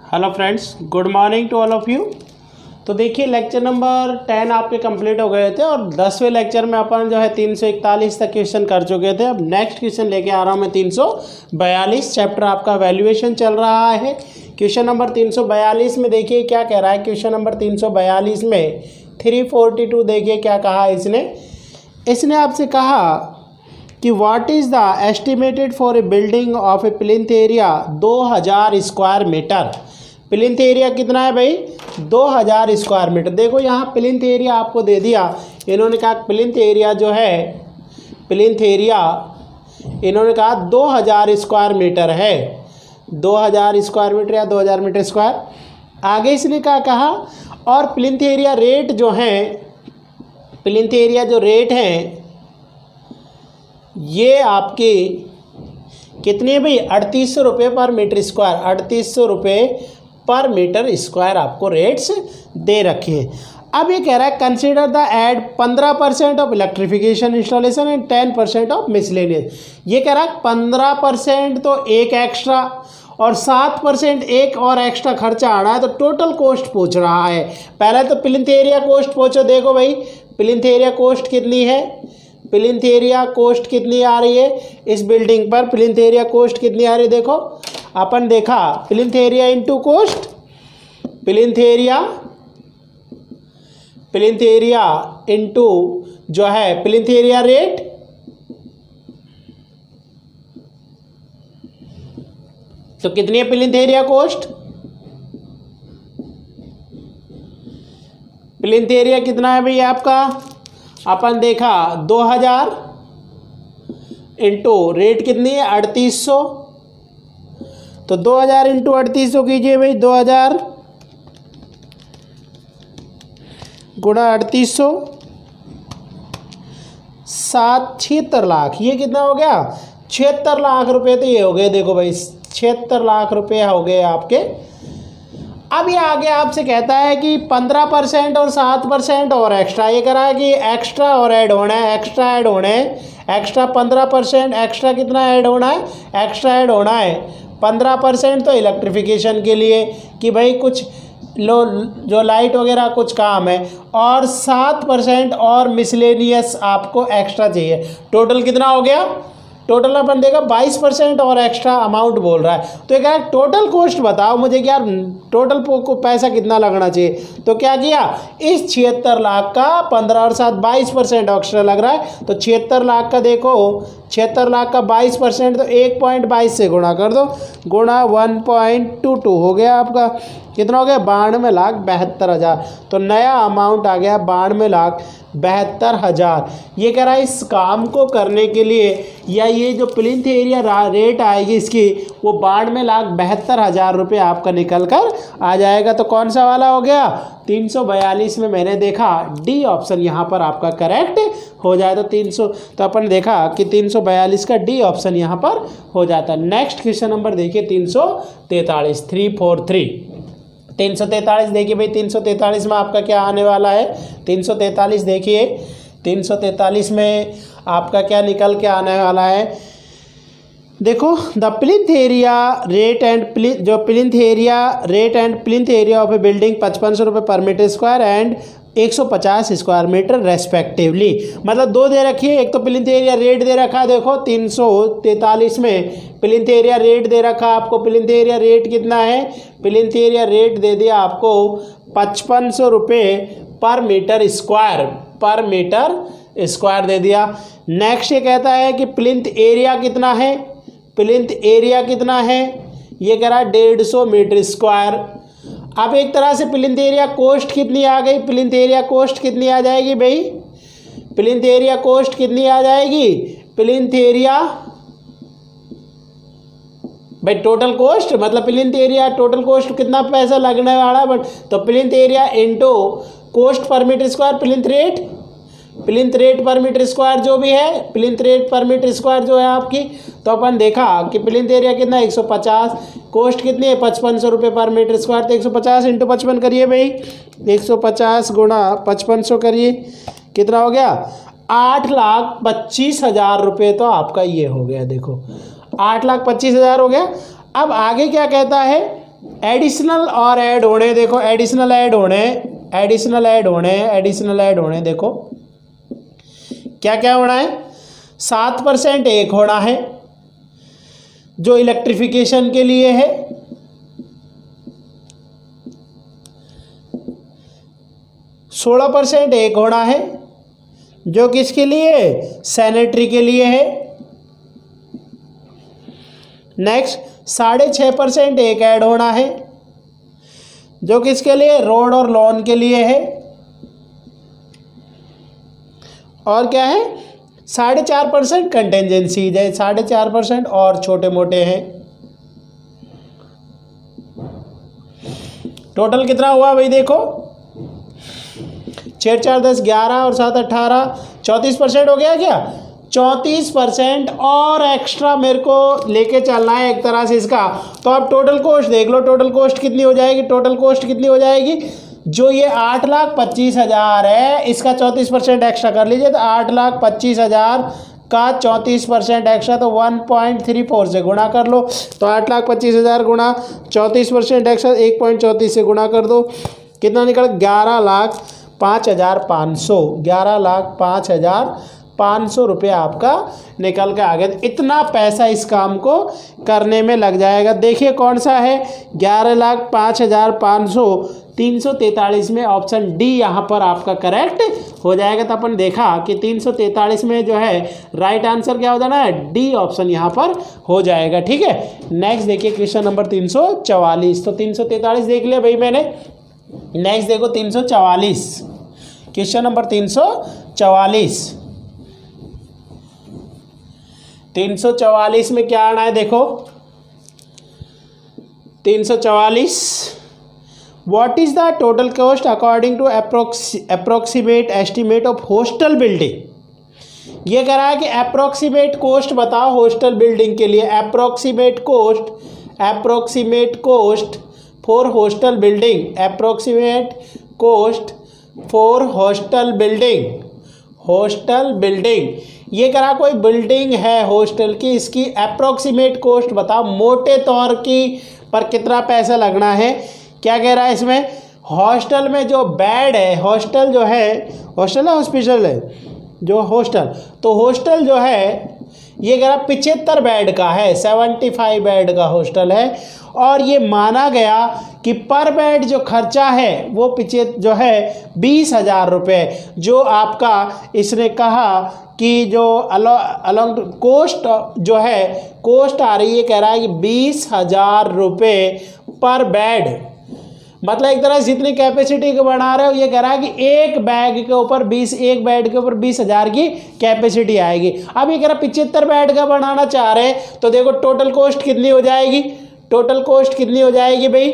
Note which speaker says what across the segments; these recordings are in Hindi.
Speaker 1: Hello friends, good morning to all of you. तो देखिए लेक्चर नंबर 10 आपके कंप्लीट हो गए थे और 10वें लेक्चर में अपन जो है 341 तक क्वेश्चन कर चुके थे। अब नेक्स्ट क्वेश्चन लेके आ रहा हूँ मैं 342 चैप्टर आपका वैल्यूएशन चल रहा है। क्वेश्चन नंबर 342 में देखिए क्या कह रहा है। क्वेश्चन नंबर 342 में 342 देखिए क्या कहा इसने आपसे कहा कि what is the estimated for a building of a plinth area 2000 square metre. Plinth area कितना है भाई? 2000 स्क्वायर मीटर। देखो यहाँ प्लिंथ एरिया आपको दे दिया। इन्होंने कहा प्लिंथ एरिया जो है, प्लिंथ एरिया इन्होंने कहा 2000 स्क्वायर मीटर है। 2000 स्क्वायर मीटर या 2000 मीटर स्क्वायर। आगे इसने क्या कहा, और प्लिंथ एरिया रेट जो है, प्लिंथ एरिया जो रेट हैं ये आपके कितने है भाई? 3800 रुपये पर मीटर स्क्वायर। 3800 रुपये पर मीटर स्क्वायर आपको रेट्स दे रखे हैं। अब ये कह रहा है consider the add 15% of electrification installation and 10% of miscellaneous. ये कह रहा है 15% तो एक एक्स्ट्रा और 7% एक और एक्स्ट्रा खर्चा आ रहा है, तो टोटल कॉस्ट पूछ रहा है। पहले तो प्लिंथ एरिया कॉस्ट पूछो। देखो भाई प्लिंथ एरिया कॉस्ट कितनी है, प्लिंथ एरिया कॉस्ट कितनी आ रही है इस बिल्डिंग पर, प्लिंथ एरिया कॉस्ट कितनी आ रही है। देखो अपन देखा plinth area into cost, plinth area into जो है प्लिंथ एरिया रेट, तो कितनी है plinth area cost? Plinth area कितना है भाई आपका? अपन देखा 2000 इंटू रेट कितनी है 3800, तो 2000 इंटू 3800 कीजिए भाई। 2000 गुणा 3800 76 लाख। ये कितना हो गया? 76 लाख रुपए। तो ये हो गए, देखो भाई 76 लाख रुपए हो गए आपके। अब ये आगे आपसे कहता है कि 15% और 7% और एक्स्ट्रा। ये कह रहा है कि एक्स्ट्रा और ऐड होना है, एक्स्ट्रा ऐड होना है। एक्स्ट्रा 15%, एक्स्ट्रा कितना ऐड होना है? एक्स्ट्रा ऐड होना है 15% तो इलेक्ट्रिफिकेशन के लिए कि भाई कुछ जो लाइट वगैरह कुछ काम है, और 7% और मिसलेनियस आपको एक्स्ट्रा चाहिए। टोटल कितना हो गया? टोटल अपन देखा 22% और एक्स्ट्रा अमाउंट बोल रहा है। तो क्या टोटल कॉस्ट बताओ मुझे कि यार टोटल को पैसा कितना लगना चाहिए। तो क्या किया, इस 76 लाख का 15 और 7 22% एक्स्ट्रा लग रहा है। तो 76 लाख का देखो, 76 लाख का 22% तो 1.22 से गुणा कर दो, गुणा 1.22 हो गया आपका। कितना हो गया? 92,72,000। तो नया अमाउंट आ गया 92,72,000। ये कह रहा है इस काम को करने के लिए, या ये जो प्लिंथ एरिया रेट आएगी इसकी वो 92,72,000 रुपये आपका निकल कर आ जाएगा। तो कौन सा वाला हो गया? 342 में मैंने देखा डी ऑप्शन यहाँ पर आपका करेक्ट हो जाए। तो 300 तो अपन देखा कि 342 का डी ऑप्शन यहाँ पर हो जाता है। नेक्स्ट क्वेश्चन नंबर देखिए 343 343 देखिए भाई 343 में आपका क्या आने वाला है। 343 देखिए, 343 में आपका क्या निकल के आने वाला है। देखो the plinth area rate and plinth area of a building 5500 रुपये per metre square and 150 square metre respectively. मतलब दो दे रखी है, एक तो प्लिंथ एरिया रेट दे रखा है। देखो 343 में प्लिंथ एरिया रेट दे रखा आपको। प्लिंथ एरिया रेट कितना है? प्लिंथ एरिया रेट दे दिया आपको 5500 रुपये पर मीटर स्क्वायर दे दिया। नेक्स्ट ये कहता है कि प्लिंथ एरिया कितना है? प्लिंथ एरिया कितना है? ये कह रहा है 150 मीटर स्क्वायर। अब एक तरह से प्लिंथ एरिया कॉस्ट कितनी आ गई? प्लिंथ एरिया कॉस्ट कितनी आ जाएगी भाई? प्लिंथ एरिया कॉस्ट कितनी आ जाएगी? प्लिंथ एरिया भाई टोटल कॉस्ट, मतलब प्लिंथ एरिया टोटल कॉस्ट कितना पैसा लगने वाला है, तो plinth area into cost per metre square, plinth rate per metre square जो भी है, plinth rate per metre square जो है आपकी। तो अपन देखा कि प्लिंथ एरिया कितना 150, कॉस्ट कितनी है 5500 रुपये पर मीटर स्क्वायर। तो 150 इंटू 55 करिए भाई, 150 गुणा 5500 करिए, कितना हो गया? 8,25,000 रुपये। तो आपका ये हो गया, देखो 8,25,000 हो गया। अब आगे क्या कहता है एडिशनल और ऐड होने, देखो एडिशनल ऐड होने, एडिशनल ऐड होने, एडिशनल ऐड होने, देखो क्या क्या होना है। 7% एक होना है जो इलेक्ट्रिफिकेशन के लिए है, 16% एक होना है जो किसके लिए, सैनिटरी के लिए है। नेक्स्ट 6.5% एक ऐड होना है जो किसके लिए, रोड और लॉन के लिए है। और क्या है, 4.5% कंटेंजेंसीज है, 4.5% और छोटे मोटे हैं। टोटल कितना हुआ भाई, देखो 6 4 10 11 और 7 18, 34% हो गया क्या, 34% और एक्स्ट्रा मेरे को लेके चलना है एक तरह से इसका। तो आप टोटल कॉस्ट देख लो, टोटल कॉस्ट कितनी हो जाएगी, टोटल कॉस्ट कितनी हो जाएगी, जो ये 8,25,000 है इसका 34% एक्स्ट्रा कर लीजिए, तो 8,25,000 का 34% एक्स्ट्रा, तो 1.34 से गुणा कर लो। तो 8,25,000 गुणा 34% एक्स्ट्रा 1.34 से गुणा कर दो, कितना निकल, 11,05,500, 11,05,500 रुपये आपका निकल के आ गया। इतना पैसा इस काम को करने में लग जाएगा। देखिए कौन सा है, 11,05,500, 343 में ऑप्शन डी यहाँ पर आपका करेक्ट हो जाएगा। तो अपन देखा कि 343 में जो है राइट आंसर क्या हो जाना है, डी ऑप्शन यहाँ पर हो जाएगा। ठीक है, नेक्स्ट देखिए क्वेश्चन नंबर 344। तो 343 देख लिया भाई मैंने। नेक्स्ट देखो 344, क्वेश्चन नंबर 344। 344 में क्या आना है, देखो 344, what is the total cost according to approximate estimate of hostel building. ये कह रहा है कि अप्रोक्सीमेट कॉस्ट बताओ हॉस्टल बिल्डिंग के लिए, approximate cost for hostel building, approximate cost for hostel building. ये करा कोई बिल्डिंग है हॉस्टल की, इसकी अप्रोक्सीमेट कॉस्ट बताओ, मोटे तौर की पर कितना पैसा लगना है। क्या कह रहा है इसमें, हॉस्टल में जो बेड है, हॉस्टल जो है, हॉस्टल है हॉस्पिटल है, जो हॉस्टल, तो हॉस्टल जो है ये कह रहा 75 बेड का है, 75 बेड का हॉस्टल है। और ये माना गया कि पर बेड जो खर्चा है वो जो है 20,000 रुपये, जो आपका इसने कहा कि जो अलॉन्ग कोस्ट जो है कोस्ट आ रही है, कह रहा है कि 20,000 रुपये पर बेड, मतलब एक तरह से जितनी कैपेसिटी को बना रहे हो, ये कह रहा है कि एक बेड के ऊपर 20,000 की कैपेसिटी आएगी। अब ये कह रहा 75 बेड का बनाना चाह रहे हैं, तो देखो टोटल कॉस्ट कितनी हो जाएगी, टोटल कॉस्ट कितनी हो जाएगी भाई,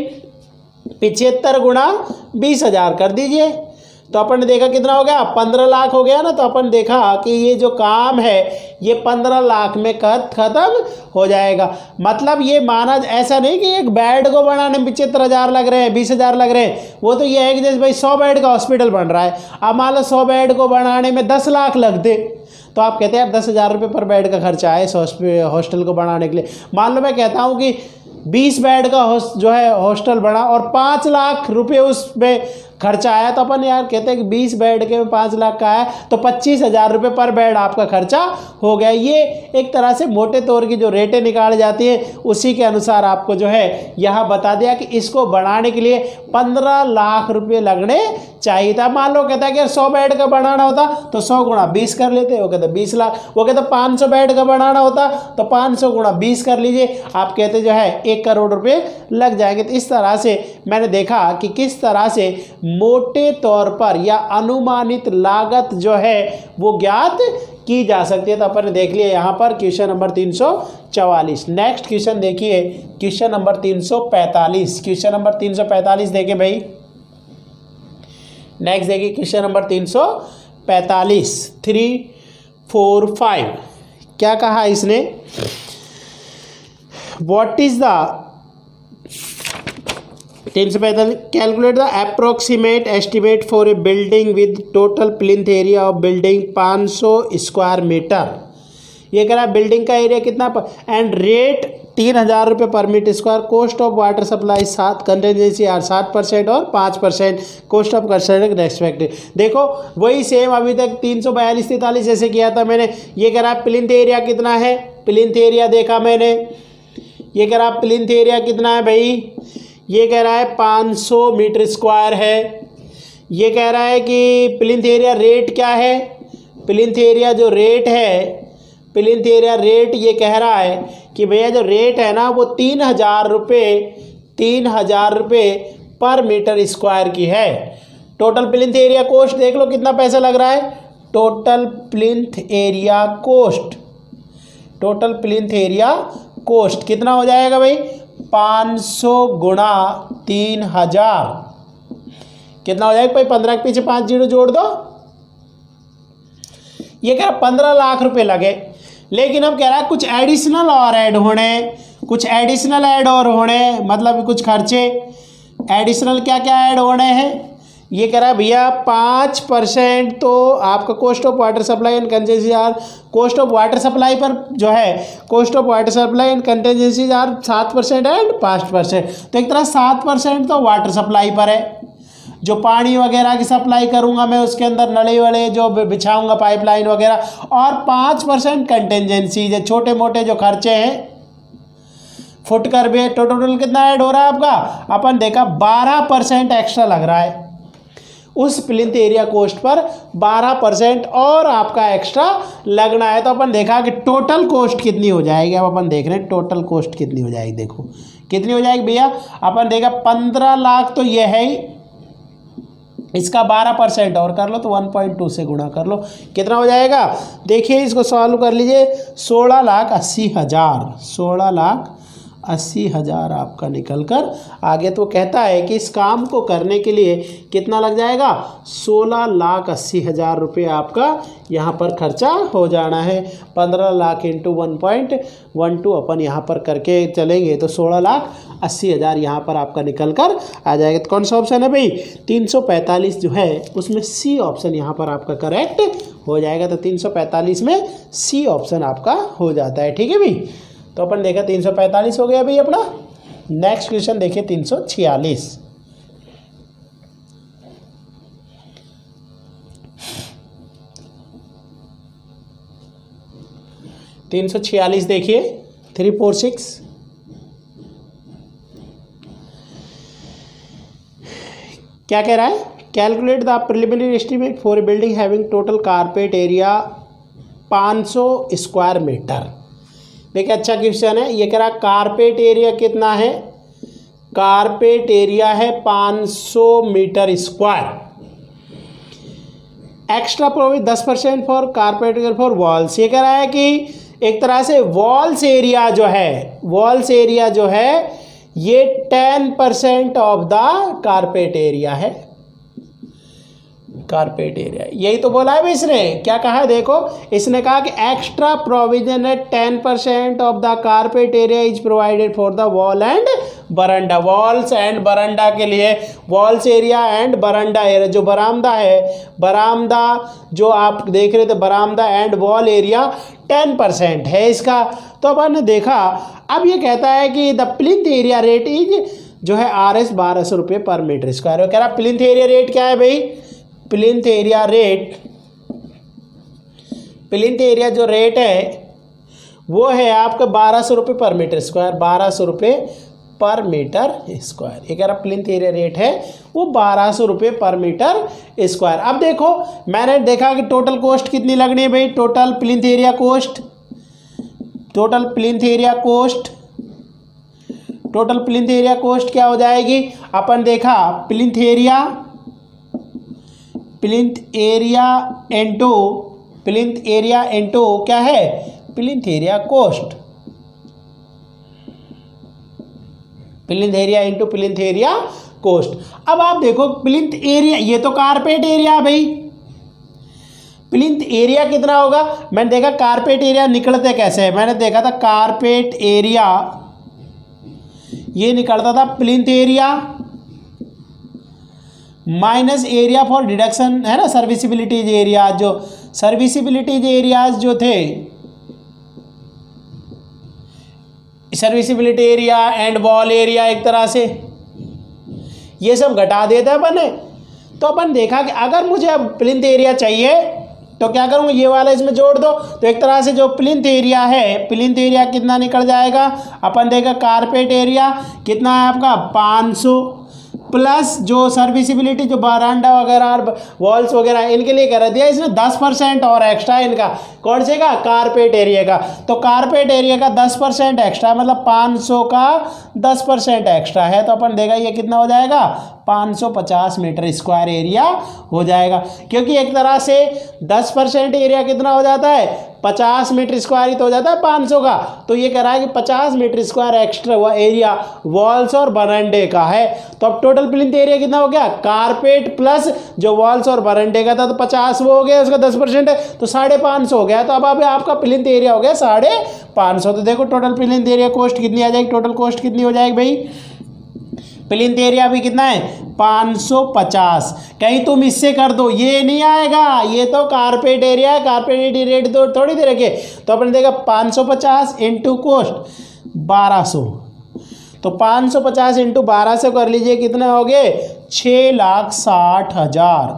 Speaker 1: 75 गुणा 20,000 कर दीजिए। तो अपन ने देखा कितना हो गया, 15 लाख हो गया ना। तो अपन देखा कि ये जो काम है ये 15 लाख में ख़त्म हो जाएगा। मतलब ये माना, ऐसा नहीं कि एक बेड को बनाने में 75,000 लग रहे हैं, 20,000 लग रहे हैं। वो तो ये है कि जैसे भाई 100 बेड का हॉस्पिटल बन रहा है, अब मान लो 100 बेड को बनाने में 10 लाख लगते, तो आप कहते हैं यार 10,000 रुपये पर बेड का खर्चा है इस हॉस्टल को बनाने के लिए। मान लो मैं कहता हूँ कि 20 बेड का जो है हॉस्टल बना और 5 लाख रुपये उसमें खर्चा आया, तो अपन यार कहते हैं कि 20 बेड के में 5 लाख का है, तो 25,000 रुपये पर बेड आपका खर्चा हो गया। ये एक तरह से मोटे तौर की जो रेटें निकाली जाती है उसी के अनुसार आपको जो है यहाँ बता दिया कि इसको बनाने के लिए 15 लाख रुपये लगने चाहिए था। मान लो कहता है कि 100 बेड का बनाना होता तो 100 गुणा 20 कर लेते, वो कहते 20 लाख। वो कहते 500 बेड का बनाना होता तो 500 गुणा 20 कर लीजिए, आप कहते जो है 1 करोड़ रुपये लग जाएंगे। तो इस तरह से मैंने देखा कि किस तरह से मोटे तौर पर या अनुमानित लागत जो है वो ज्ञात की जा सकती है। तो अपन ने देख लिया यहाँ पर क्वेश्चन नंबर 344। नेक्स्ट क्वेश्चन देखिए, क्वेश्चन नंबर 345। क्वेश्चन नंबर 345 देखिए भाई, नेक्स्ट देखिए क्वेश्चन नंबर 345, 3, 4, 5। क्या कहा इसने, what is the 345, calculate the approximate estimate for a building with total plinth area of building 500 square metre. ये कह रहा है बिल्डिंग का एरिया कितना एंड रेट 3,000 रुपये per metre square. Cost of water supply 7, contingency are 7% और 5% कॉस्ट ऑफ कंस्ट्रक्शन रेस्पेक्टिव। देखो वही सेम अभी तक 342-43 जैसे किया था मैंने। ये कह रहा है प्लिंथ एरिया कितना है, प्लिंथ एरिया देखा मैंने, ये कह रहा है प्लिंथ एरिया कितना है भाई, ये कह रहा है 500 मीटर स्क्वायर है। ये कह रहा है कि प्लिंथ एरिया रेट क्या है, प्लिंथ एरिया जो रेट है, प्लिंथ एरिया रेट ये कह रहा है कि भैया जो रेट है ना वो 3,000 रुपये पर मीटर स्क्वायर की है। टोटल प्लिंथ एरिया कोस्ट देख लो कितना पैसा लग रहा है। Total plinth area cost, total plinth area cost कितना हो जाएगा भाई, 500 गुणा 3,000 कितना हो जाएगा भाई, 15 के पीछे 5 जीरो जोड़ दो। ये कह रहा 15 लाख रुपए लगे, लेकिन हम कह रहा है कुछ एडिशनल और ऐड होने, कुछ एडिशनल ऐड और होने, मतलब कुछ खर्चे एडिशनल क्या क्या ऐड होने हैं। ये कह रहा है भैया 5% तो आपका cost of water supply and contingency are, cost of water supply पर जो है cost of water supply and contingency are 7% and 5%। तो एक तरह 7% तो वाटर सप्लाई पर है, जो पानी वगैरह की सप्लाई करूंगा मैं उसके अंदर नले वले जो बिछाऊंगा पाइपलाइन वगैरह, और 5% कंटेंजेंसी जो छोटे मोटे जो खर्चे हैं फुटकर भी। टोटल कितना ऐड हो रहा है आपका, अपन देखा 12% एक्स्ट्रा लग रहा है उस प्लिंथ एरिया कोस्ट पर, 12% और आपका एक्स्ट्रा लगना है। तो अपन देखा कि टोटल कोस्ट कितनी हो जाएगी। अब अपन देख रहे हैं टोटल कोस्ट कितनी हो जाएगी। देखो कितनी हो जाएगी भैया, अपन देखा 15 लाख तो ये है ही, इसका 12% और कर लो तो 1.2 से गुणा कर लो, कितना हो जाएगा। देखिए इसको सॉल्व कर लीजिए, 16,80,000, 16,80,000 आपका निकल कर आगे। तो कहता है कि इस काम को करने के लिए कितना लग जाएगा, 16,80,000 रुपये आपका यहाँ पर खर्चा हो जाना है। 15 लाख इंटू 1.12 अपन यहाँ पर करके चलेंगे तो 16,80,000 यहाँ पर आपका निकल कर आ जाएगा। तो कौन सा ऑप्शन है भाई, 345 जो है उसमें सी ऑप्शन यहाँ पर आपका करेक्ट हो जाएगा। तो 345 में सी ऑप्शन आपका हो जाता है। ठीक है भाई, तो अपन देखा 345 हो गया भाई अपना। नेक्स्ट क्वेश्चन देखिए 346। देखिए 346, क्या कह रहा है, calculate the preliminary estimate for a building having total carpet area 500 square metre. देखिए अच्छा क्वेश्चन है। ये कह रहा कारपेट एरिया कितना है, कारपेट एरिया है 500 metre square. Extra provision 10% for carpet area for walls. ये कह रहा है कि एक तरह से वॉल्स एरिया जो है, वॉल्स एरिया जो है ये 10% ऑफ द कारपेट एरिया है, कारपेट एरिया। यही तो बोला है भाई इसने, क्या कहा है देखो, इसने कहा कि एक्स्ट्रा प्रोविजन है 10% of the carpet area is provided for the wall and veranda. Walls and veranda के लिए, walls area and veranda area, जो बरामदा है, बरामदा जो आप देख रहे थे बरामदा एंड वॉल एरिया 10% है इसका। तो अपन ने देखा, अब ये कहता है कि the plinth area rate is जो है RS 1200 रुपये पर मीटर स्क्वायर। कह रहा प्लिंथ एरिया रेट क्या है भाई, plinth area rate, plinth area जो रेट है वो है आपका 1200 रुपये पर मीटर स्क्वायर, 1200 रुपये पर मीटर स्क्वायर। ये कह रहा प्लिंथ एरिया रेट है वो 1200 रुपये पर मीटर स्क्वायर। अब देखो मैंने देखा कि टोटल कॉस्ट कितनी लगनी है भाई, total plinth area cost, total plinth area cost, total plinth area cost क्या हो जाएगी। अपन देखा plinth area, plinth area into, plinth area into क्या है, plinth area cost, plinth area into plinth area cost. अब आप देखो प्लिंथ एरिया, ये तो कारपेट एरिया भाई, प्लिंथ एरिया कितना होगा। मैंने देखा कारपेट एरिया निकलते कैसे है, मैंने देखा था कारपेट एरिया ये निकलता था plinth area minus area for deduction है ना, सर्विसिबिलिटीज एरिया, जो सर्विसिबिलिटीज एरियाज जो थे, serviceability area and wall area एक तरह से ये सब घटा देता है अपन ने। तो अपन देखा कि अगर मुझे अब प्लिंथ एरिया चाहिए तो क्या करूँगा, ये वाला इसमें जोड़ दो। तो एक तरह से जो प्लिंथ एरिया है, प्लिंथ एरिया कितना निकल जाएगा, अपन देखा कारपेट एरिया कितना है आपका 500 प्लस जो सर्विसिबिलिटी जो बरांडा वगैरह वॉल्स वगैरह इनके लिए कर दिया इसने 10% और एक्स्ट्रा इनका कौन से का, कारपेट एरिया का। तो कारपेट एरिया का 10% एक्स्ट्रा मतलब 500 का 10% एक्स्ट्रा है। तो अपन देखा ये कितना हो जाएगा 550 मीटर स्क्वायर एरिया हो जाएगा, क्योंकि एक तरह से 10% एरिया कितना हो जाता है 50 मीटर स्क्वायर ही तो हो जाता है 500 का। तो ये कह रहा है कि 50 मीटर स्क्वायर एक्स्ट्रा हुआ एरिया वॉल्स और बरांडे का है। तो अब टोटल प्लिंथ एरिया कितना हो गया, कारपेट प्लस जो वॉल्स और बरांडे का था तो 50 वो हो गया, उसका 10% है तो 550 हो गया। तो अब आपका प्लिंथ एरिया हो गया 550। तो देखो टोटल प्लिंथ एरिया कॉस्ट कितनी आ जाएगी, टोटल कॉस्ट कितनी हो जाएगी भाई, प्लिंथ एरिया भी कितना है 550। कहीं तुम इससे कर दो ये नहीं आएगा, ये तो कारपेट एरिया है, कारपेट रेट तो थोड़ी दे रखे। तो अपन देखा 550 इंटू कॉस्ट 1200, तो 550 इंटू 1200 कर लीजिए कितने हो गए 6,60,000,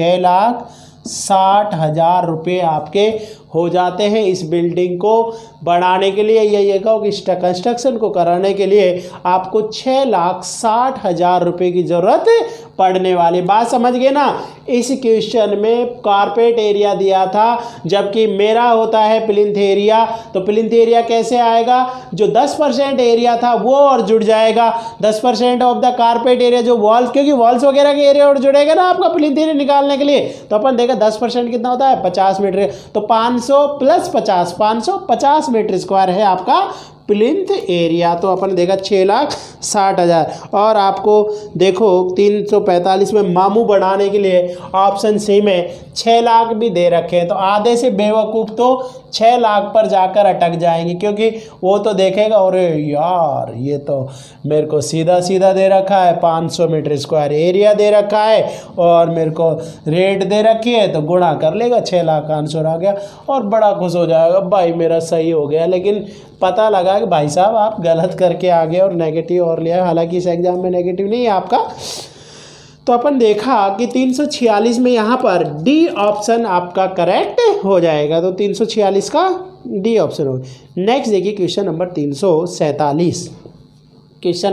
Speaker 1: 6,60,000 रुपये आपके हो जाते हैं इस बिल्डिंग को बनाने के लिए। ये कहो कि कंस्ट्रक्शन को कराने के लिए आपको 6,60,000 रुपये की ज़रूरत पड़ने वाली। बात समझ गए ना। इस क्वेश्चन में कारपेट एरिया दिया था जबकि मेरा होता है प्लिंथ एरिया। तो प्लिंथ एरिया कैसे आएगा, जो 10% एरिया था वो और जुड़ जाएगा, 10% ऑफ द कारपेट एरिया जो वॉल्स, क्योंकि वॉल्स वगैरह के एरिया और जुड़ेगा ना आपका प्लिंथ एरिया निकालने के लिए। तो अपन देखा 10% कितना होता है 50 मीटर, तो 500 प्लस 50 550 मीटर स्क्वायर है आपका प्लिंथ एरिया। तो अपन देखा 6,60,000। और आपको देखो 345 में मामू बढ़ाने के लिए ऑप्शन सी में 6 लाख भी दे रखे हैं। तो आधे से बेवकूफ़ तो 6 लाख पर जाकर अटक जाएंगे, क्योंकि वो तो देखेगा अरे यार ये तो मेरे को सीधा सीधा दे रखा है 500 मीटर स्क्वायर एरिया दे रखा है और मेरे को रेट दे रखी है, तो गुणा कर लेगा 6 लाख आंसर आ गया और बड़ा खुश हो जाएगा भाई मेरा सही हो गया। लेकिन पता लगा कि भाई साहब आप गलत करके आ गए और नेगेटिव और लिया। हालांकि इस एग्ज़ाम में नेगेटिव नहीं है आपका। तो अपन देखा कि 346 में यहाँ पर डी ऑप्शन आपका करेक्ट हो जाएगा। तो 346 का डी ऑप्शन हो। नेक्स्ट देखिए question number 347। Question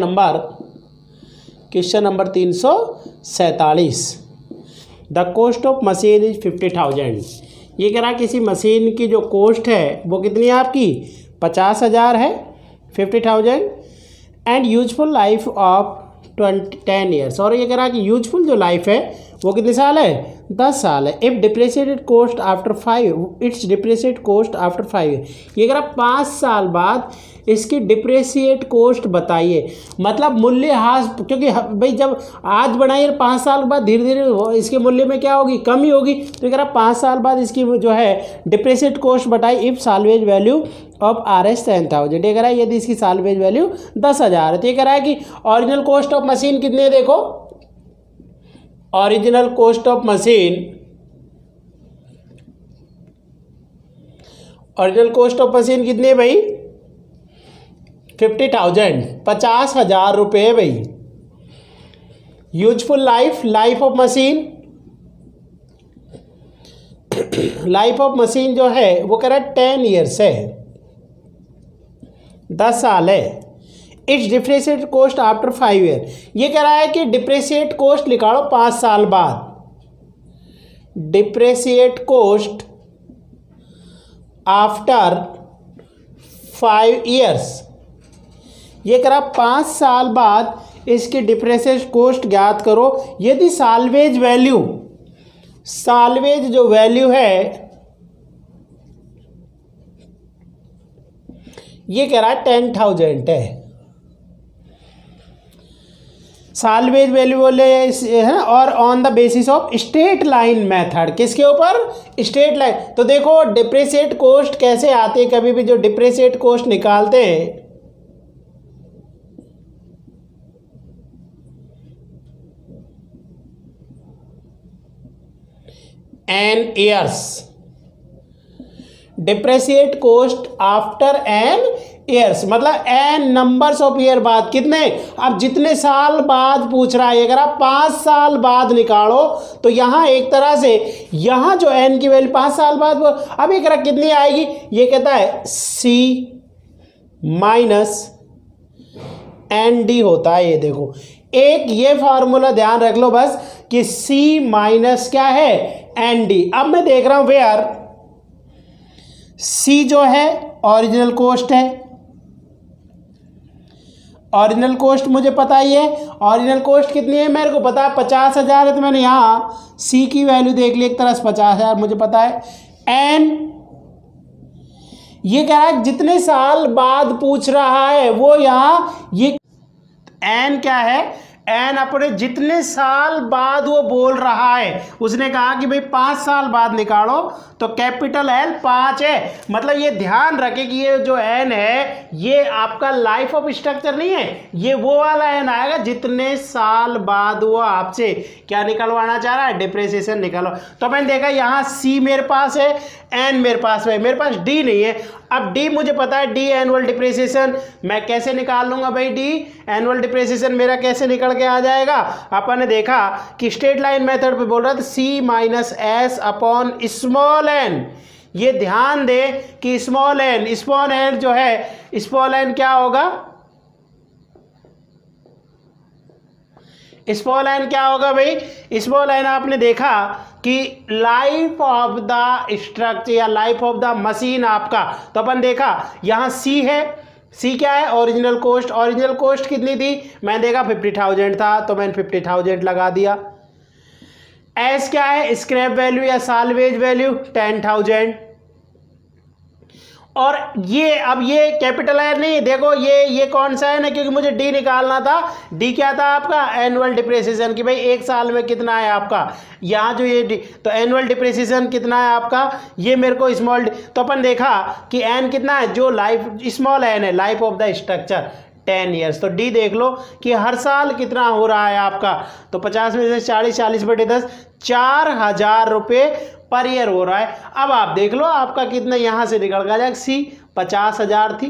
Speaker 1: number 347। The cost of machine is 50,000। ये कह रहा किसी मशीन की जो कॉस्ट है वो कितनी है आपकी 50,000 है, 50,000 and useful life of 10 years. और ये कह रहा कि यूजफुल जो लाइफ है वो कितने साल है 10 साल है। If depreciated cost after 5 it's depreciate cost after 5 year. ये कह रहा 5 साल बाद इसकी डिप्रिसिएट कॉस्ट बताइए, मतलब मूल्यह्रास, क्योंकि भाई जब आज बनाइए 5 साल बाद धीरे धीरे इसके मूल्य में क्या होगी कमी होगी। तो ये कह रहा 5 साल बाद इसकी जो है डिप्रिसिएट कॉस्ट बताइए if salvage value of RS 10,000। ये कह रहा है यदि इसकी साल्वेज वैल्यू 10,000 है। तो ये कह रहा है कि ओरिजिनल कॉस्ट ऑफ मशीन कितने है, देखो original cost of machine, original cost of machine कितनी है भाई 50,000, 50,000 रुपये भाई। Useful life, life of machine, life of machine जो है वो कह रहा है 10 ईयर्स है, 10 साल है। It's depreciate cost after 5 year. ये कह रहा है कि डिप्रिसिएट कॉस्ट निकालो 5 साल बाद, डिप्रिसिएट कॉस्ट आफ्टर 5 ईयर्स। ये कह रहा 5 साल बाद इसकी डिप्रिसिएट कॉस्ट ज्ञात करो यदि साल्वेज वैल्यू, साल्वेज जो वैल्यू है ये कह रहा है 10,000 है, साल्वेज वैल्यू बोले है। और on the basis of straight line method, किसके ऊपर स्ट्रेट लाइन। तो देखो डिप्रिसिएट कॉस्ट कैसे आती है, कभी भी जो डिप्रिसिएट कॉस्ट निकालते हैं N years, depreciate cost after N years, मतलब एन नंबर्स ऑफ ईयर बाद, कितने, अब जितने साल बाद पूछ रहा है, अगर आप 5 साल बाद निकालो तो यहाँ एक तरह से यहाँ जो एन की वैल्यू 5 साल बाद, अब एक तरह कितनी आएगी, ये कहता है सी माइनस एन डी होता है। ये देखो एक ये फार्मूला ध्यान रख लो बस कि सी माइनस क्या है, एन डी। अब मैं देख रहा हूं वेयर सी जो है ओरिजिनल कॉस्ट है, ओरिजिनल कॉस्ट मुझे पता ही है, ओरिजिनल कॉस्ट कितनी है मेरे को पता है 50,000 है, तो मैंने यहाँ सी की वैल्यू देख ली एक तरह से 50,000 मुझे पता है। एन ये कह रहा है जितने साल बाद पूछ रहा है वो यहाँ ये एन क्या है, एन अपने जितने साल बाद वो बोल रहा है, उसने कहा कि भाई 5 साल बाद निकालो तो कैपिटल एल 5 है। मतलब ये ध्यान रखे कि ये जो एन है ये आपका लाइफ ऑफ स्ट्रक्चर नहीं है, ये वो वाला एन आएगा जितने साल बाद वो आपसे क्या निकलवाना चाह रहा है, डिप्रेसिएशन निकालो। तो मैंने देखा यहाँ सी मेरे पास है, एन मेरे पास है, मेरे पास डी नहीं है। अब डी मुझे पता है, डी एनुअल डिप्रेसिएशन, मैं कैसे निकाल लूंगा भाई, डी एनुअल डिप्रेसिएशन मेरा कैसे निकल के आ जाएगा। अपन ने देखा कि स्ट्रेट लाइन मेथड पे बोल रहा था C minus S upon small N. ये ध्यान दे कि स्मॉल एन जो है, स्मॉल एन क्या होगा, स्मॉल एन क्या होगा भाई, स्मॉल एन आपने देखा कि लाइफ ऑफ द स्ट्रक्चर या लाइफ ऑफ द मशीन आपका, तो अपन देखा यहाँ सी है, सी क्या है, ओरिजिनल कॉस्ट, ओरिजिनल कॉस्ट कितनी थी, मैंने देखा 50,000 था तो मैंने 50,000 लगा दिया। एस क्या है, स्क्रैप वैल्यू या साल्वेज वैल्यू 10,000। और ये अब ये कैपिटल है नहीं, देखो ये कौन सा है ना, क्योंकि मुझे डी निकालना था। डी क्या था आपका, एनुअल डिप्रेसिएशन, कि भाई एक साल में कितना है आपका, यहाँ जो ये डी, तो एनुअल डिप्रेसिएशन कितना है आपका, ये मेरे को स्मॉल, तो अपन देखा कि एन कितना है, जो लाइफ स्मॉल एन है, life of the structure 10 years. तो डी देख लो कि हर साल कितना हो रहा है आपका, तो 50 में से 40/10 4,000 रुपये पर ईयर हो रहा है। अब आप देख लो आपका कितना यहाँ से निकल गया, सी 50,000 थी,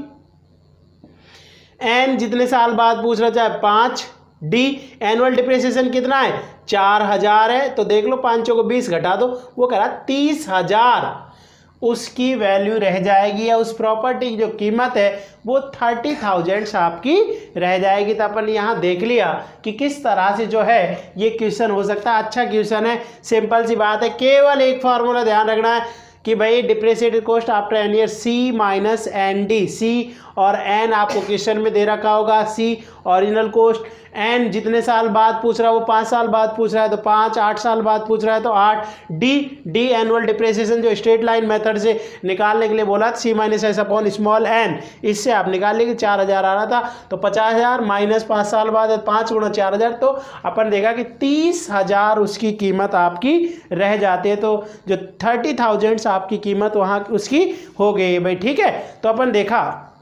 Speaker 1: एन जितने साल बाद पूछ रहा चाहे 5, डी एनुअल डिप्रेसिएशन कितना है 4,000 है, तो देख लो 5 को 20 घटा दो, वो कह रहा 30,000 उसकी वैल्यू रह जाएगी, या उस प्रॉपर्टी की जो कीमत है वो 30,000 आपकी रह जाएगी। तो अपन यहाँ देख लिया कि किस तरह से जो है ये क्वेश्चन हो सकता है। अच्छा क्वेश्चन है, सिंपल सी बात है, केवल एक फार्मूला ध्यान रखना है कि भाई depreciated cost after N year C minus N D, C और एन आपको क्वेश्चन में दे रखा होगा, सी ओरिजिनल कॉस्ट, एन जितने साल बाद पूछ रहा है वो 5 साल बाद पूछ रहा है तो 5, 8 साल बाद पूछ रहा है तो 8, डी एनुअल डिप्रेसिएशन जो स्ट्रेट लाइन मेथड से निकालने के लिए बोला C minus S upon small N, इससे आप निकाल लेंगे 4,000 आ रहा था, तो 50,000 माइनस 5 साल बाद 5 गुणा 4,000, तो अपन देखा कि 30,000 उसकी कीमत आपकी रह जाती है। तो जो 30,000 आपकी कीमत वहाँ उसकी हो गई भाई, ठीक है। तो अपन देखा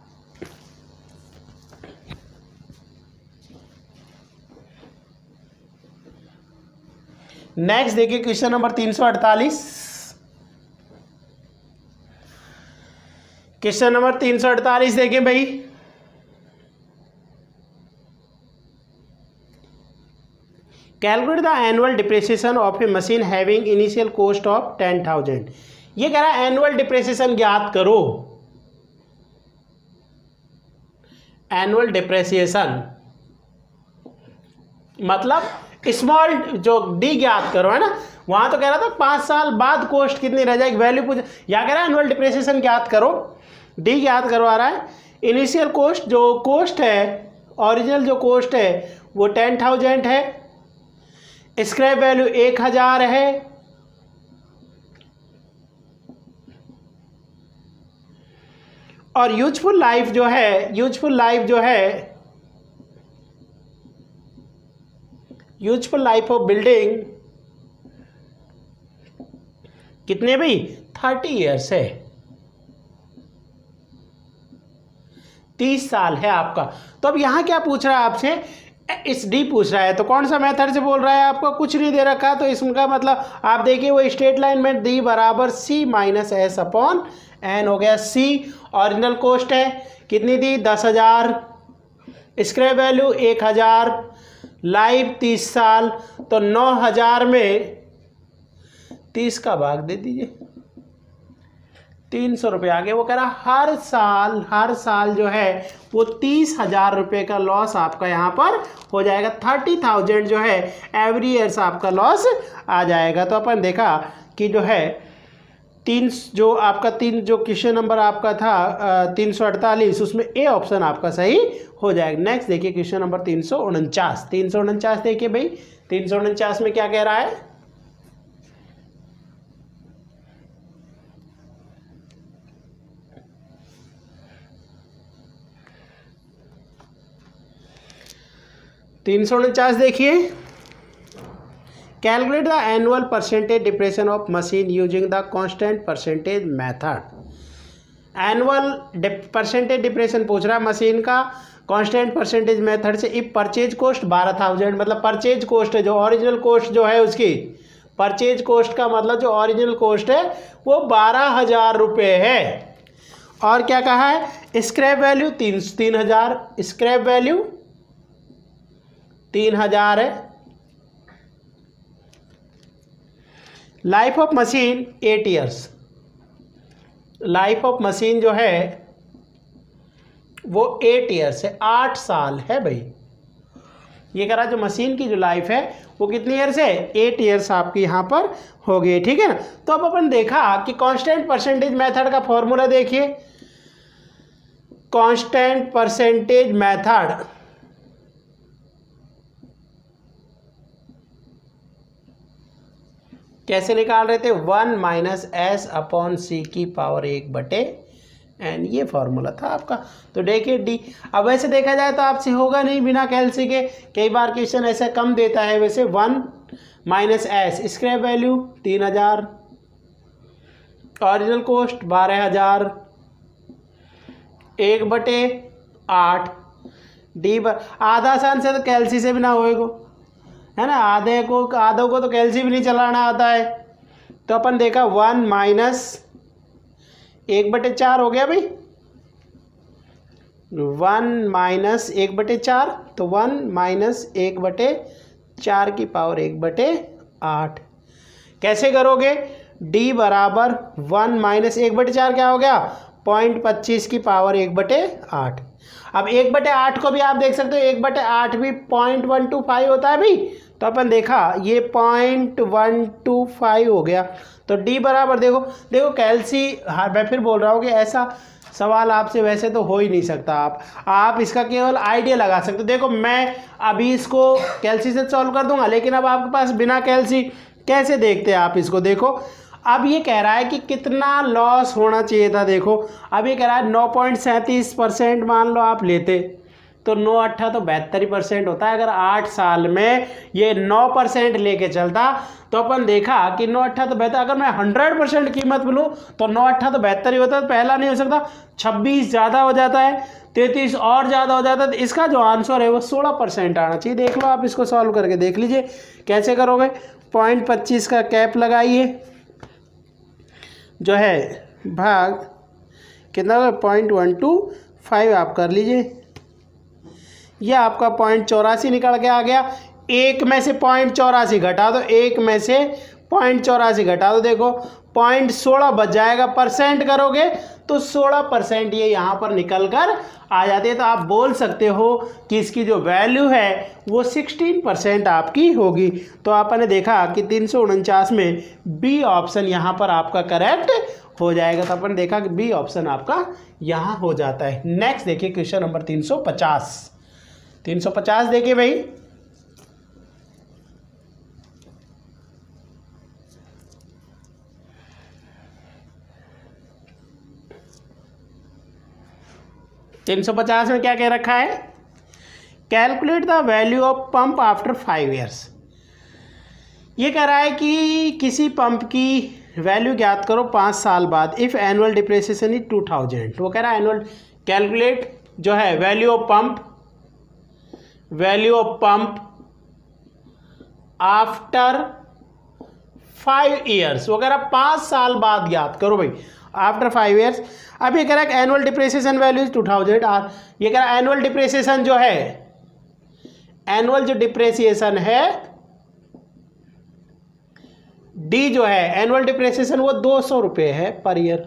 Speaker 1: नेक्स्ट, देखिए क्वेश्चन नंबर 348। क्वेश्चन नंबर 348 देखिए भाई, calculate the annual depreciation of a machine having initial cost of 10,000। ये कह रहा है एनुअल डिप्रेसिएशन ज्ञात करो, एनुअल डिप्रेसिएशन मतलब स्मॉल जो डी ज्ञात करो है ना, वहां तो कह रहा था 5 साल बाद कॉस्ट कितनी रह जाएगी, वैल्यू पूछ, या कह रहा है एनुअल डिप्रेसिएशन ज्ञात करो, डी ज्ञात करवा रहा है। इनिशियल कॉस्ट जो कॉस्ट है, ओरिजिनल जो कॉस्ट है वो 10,000 है, स्क्रैप वैल्यू 1,000 है, और यूजफुल लाइफ जो है, यूजफुल लाइफ ऑफ बिल्डिंग कितने भाई 30 ईयर्स है, 30 साल है आपका। तो अब यहां क्या पूछ रहा है आपसे, इस डी पूछ रहा है, तो कौन सा मेथड से बोल रहा है, आपको कुछ नहीं दे रखा, तो इसका मतलब आप देखिए वो स्ट्रेट लाइन में डी बराबर C minus S upon N हो गया सी। ओरिजिनल कॉस्ट है कितनी थी 10,000, स्क्रैप वैल्यू 1,000, लाइफ 30 साल, तो 9,000 में 30 का भाग दे दीजिए, 300 रुपये आ गए। वो कह रहा हर साल जो है वो 30,000 रुपये का लॉस आपका यहाँ पर हो जाएगा। 30,000 जो है एवरी ईयर्स आपका लॉस आ जाएगा। तो अपन देखा कि जो है जो क्वेश्चन नंबर आपका था 348, उसमें ए ऑप्शन आपका सही हो जाएगा। नेक्स्ट देखिए क्वेश्चन नंबर 349 देखिए भाई, 349 में क्या कह रहा है, देखिए, calculate the annual percentage depression of machine using the constant percentage method. Annual percentage depression पूछ रहा है मशीन का कांस्टेंट परसेंटेज मेथड से। इफ परचेज कॉस्ट 12,000, मतलब परचेज कॉस्ट है जो ओरिजिनल कॉस्ट जो है उसकी, परचेज कॉस्ट का मतलब जो ओरिजिनल कॉस्ट है वो 12,000 रुपये है। और क्या कहा है, स्क्रैप वैल्यू 3,000, स्क्रैप वैल्यू 3,000 है। Life of machine 8 years, life of machine जो है वो 8 ईयर्स है, 8 साल है भाई। ये कह रहा जो मशीन की जो लाइफ है वो कितनी ईयर्स है, 8 ईयर्स आपकी यहाँ पर हो गई, ठीक है ना। तो अब अपन देखा कि कांस्टेंट परसेंटेज मेथड का फॉर्मूला देखिए, कांस्टेंट परसेंटेज मेथड कैसे निकाल रहे थे, 1 माइनस एस अपॉन सी की पावर 1/n, ये फॉर्मूला था आपका। तो देखिए डी, अब वैसे देखा जाए तो आपसे होगा नहीं बिना कैलसी के, कई बार क्वेश्चन ऐसे कम देता है। वैसे 1 minus S, scrap value 3,000, original cost 12,000, 1/8 D आधा आसान से तो कैलसी से भी ना होएगा, है ना, आधों को तो कैलसी भी नहीं चलाना आता है। तो अपन देखा 1 माइनस 1/4 हो गया भाई, 1 माइनस 1/4, तो 1 माइनस 1/4 की पावर 1/8 कैसे करोगे, डी बराबर 1 माइनस 1/4 क्या हो गया, 0.25 की पावर 1/8। अब 1/8 को भी आप देख सकते हो, 1/8 भी 0.125 होता है भाई। तो अपन देखा ये 0.125 हो गया। तो डी बराबर देखो कैलसी, हाँ मैं फिर बोल रहा हूँ कि ऐसा सवाल आपसे वैसे तो हो ही नहीं सकता। आप इसका केवल आइडिया लगा सकते हो। देखो मैं अभी इसको कैलसी से सॉल्व कर दूंगा, लेकिन अब आपके पास बिना कैलसी कैसे देखते हैं आप इसको। देखो अब ये कह रहा है कि कितना लॉस होना चाहिए था। देखो अब ये कह रहा है 9.37% मान लो आप लेते, तो 9×8 तो 72% होता है। अगर 8 साल में ये 9% लेके चलता तो अपन देखा कि 9×8 तो बेहतर। अगर मैं 100% कीमत लूँ तो 9×8 तो बेहतर ही होता है, पहला नहीं हो सकता। 26 ज़्यादा हो जाता है, 33 और ज़्यादा हो जाता है। तो इसका जो आंसर है वो 16% आना चाहिए। देख लो आप इसको सॉल्व करके देख लीजिए कैसे करोगे। 0.25 का कैप लगाइए जो है भाग कितना, 0.125 आप कर लीजिए। यह आपका 0.84 निकल के आ गया। एक में से 0.84 घटा दो, एक में से 0.84 घटा दो, देखो 0.16 बच जाएगा। परसेंट करोगे तो 16% ये यहाँ पर निकल कर आ जाती है। तो आप बोल सकते हो कि इसकी जो वैल्यू है वो 16% आपकी होगी। तो आपने देखा कि 349 में बी ऑप्शन यहाँ पर आपका करेक्ट हो जाएगा। तो अपन देखा कि बी ऑप्शन आपका यहाँ हो जाता है। नेक्स्ट देखिए क्वेश्चन नंबर 350 देखिए भाई। तीन सौ 50 में क्या कह रखा है, calculate the value of pump after 5 years. ये कह रहा है कि किसी पंप की वैल्यू ज्ञात करो 5 साल बाद इफ एनुअल डिप्रिसिएशन इज 2000। वो कह रहा है एनुअल कैलकुलेट जो है value of pump after 5 years वगैरह 5 साल बाद ज्ञात करो भाई। After 5 years. अब ये कह रहा है annual depreciation value is 2000 R. ये कह रहा है एनुअल डिप्रिसिएशन जो है, एनुअल जो डिप्रिसिएशन है डी जो है एनुअल डिप्रिसिएशन वो 200 रुपये है पर year.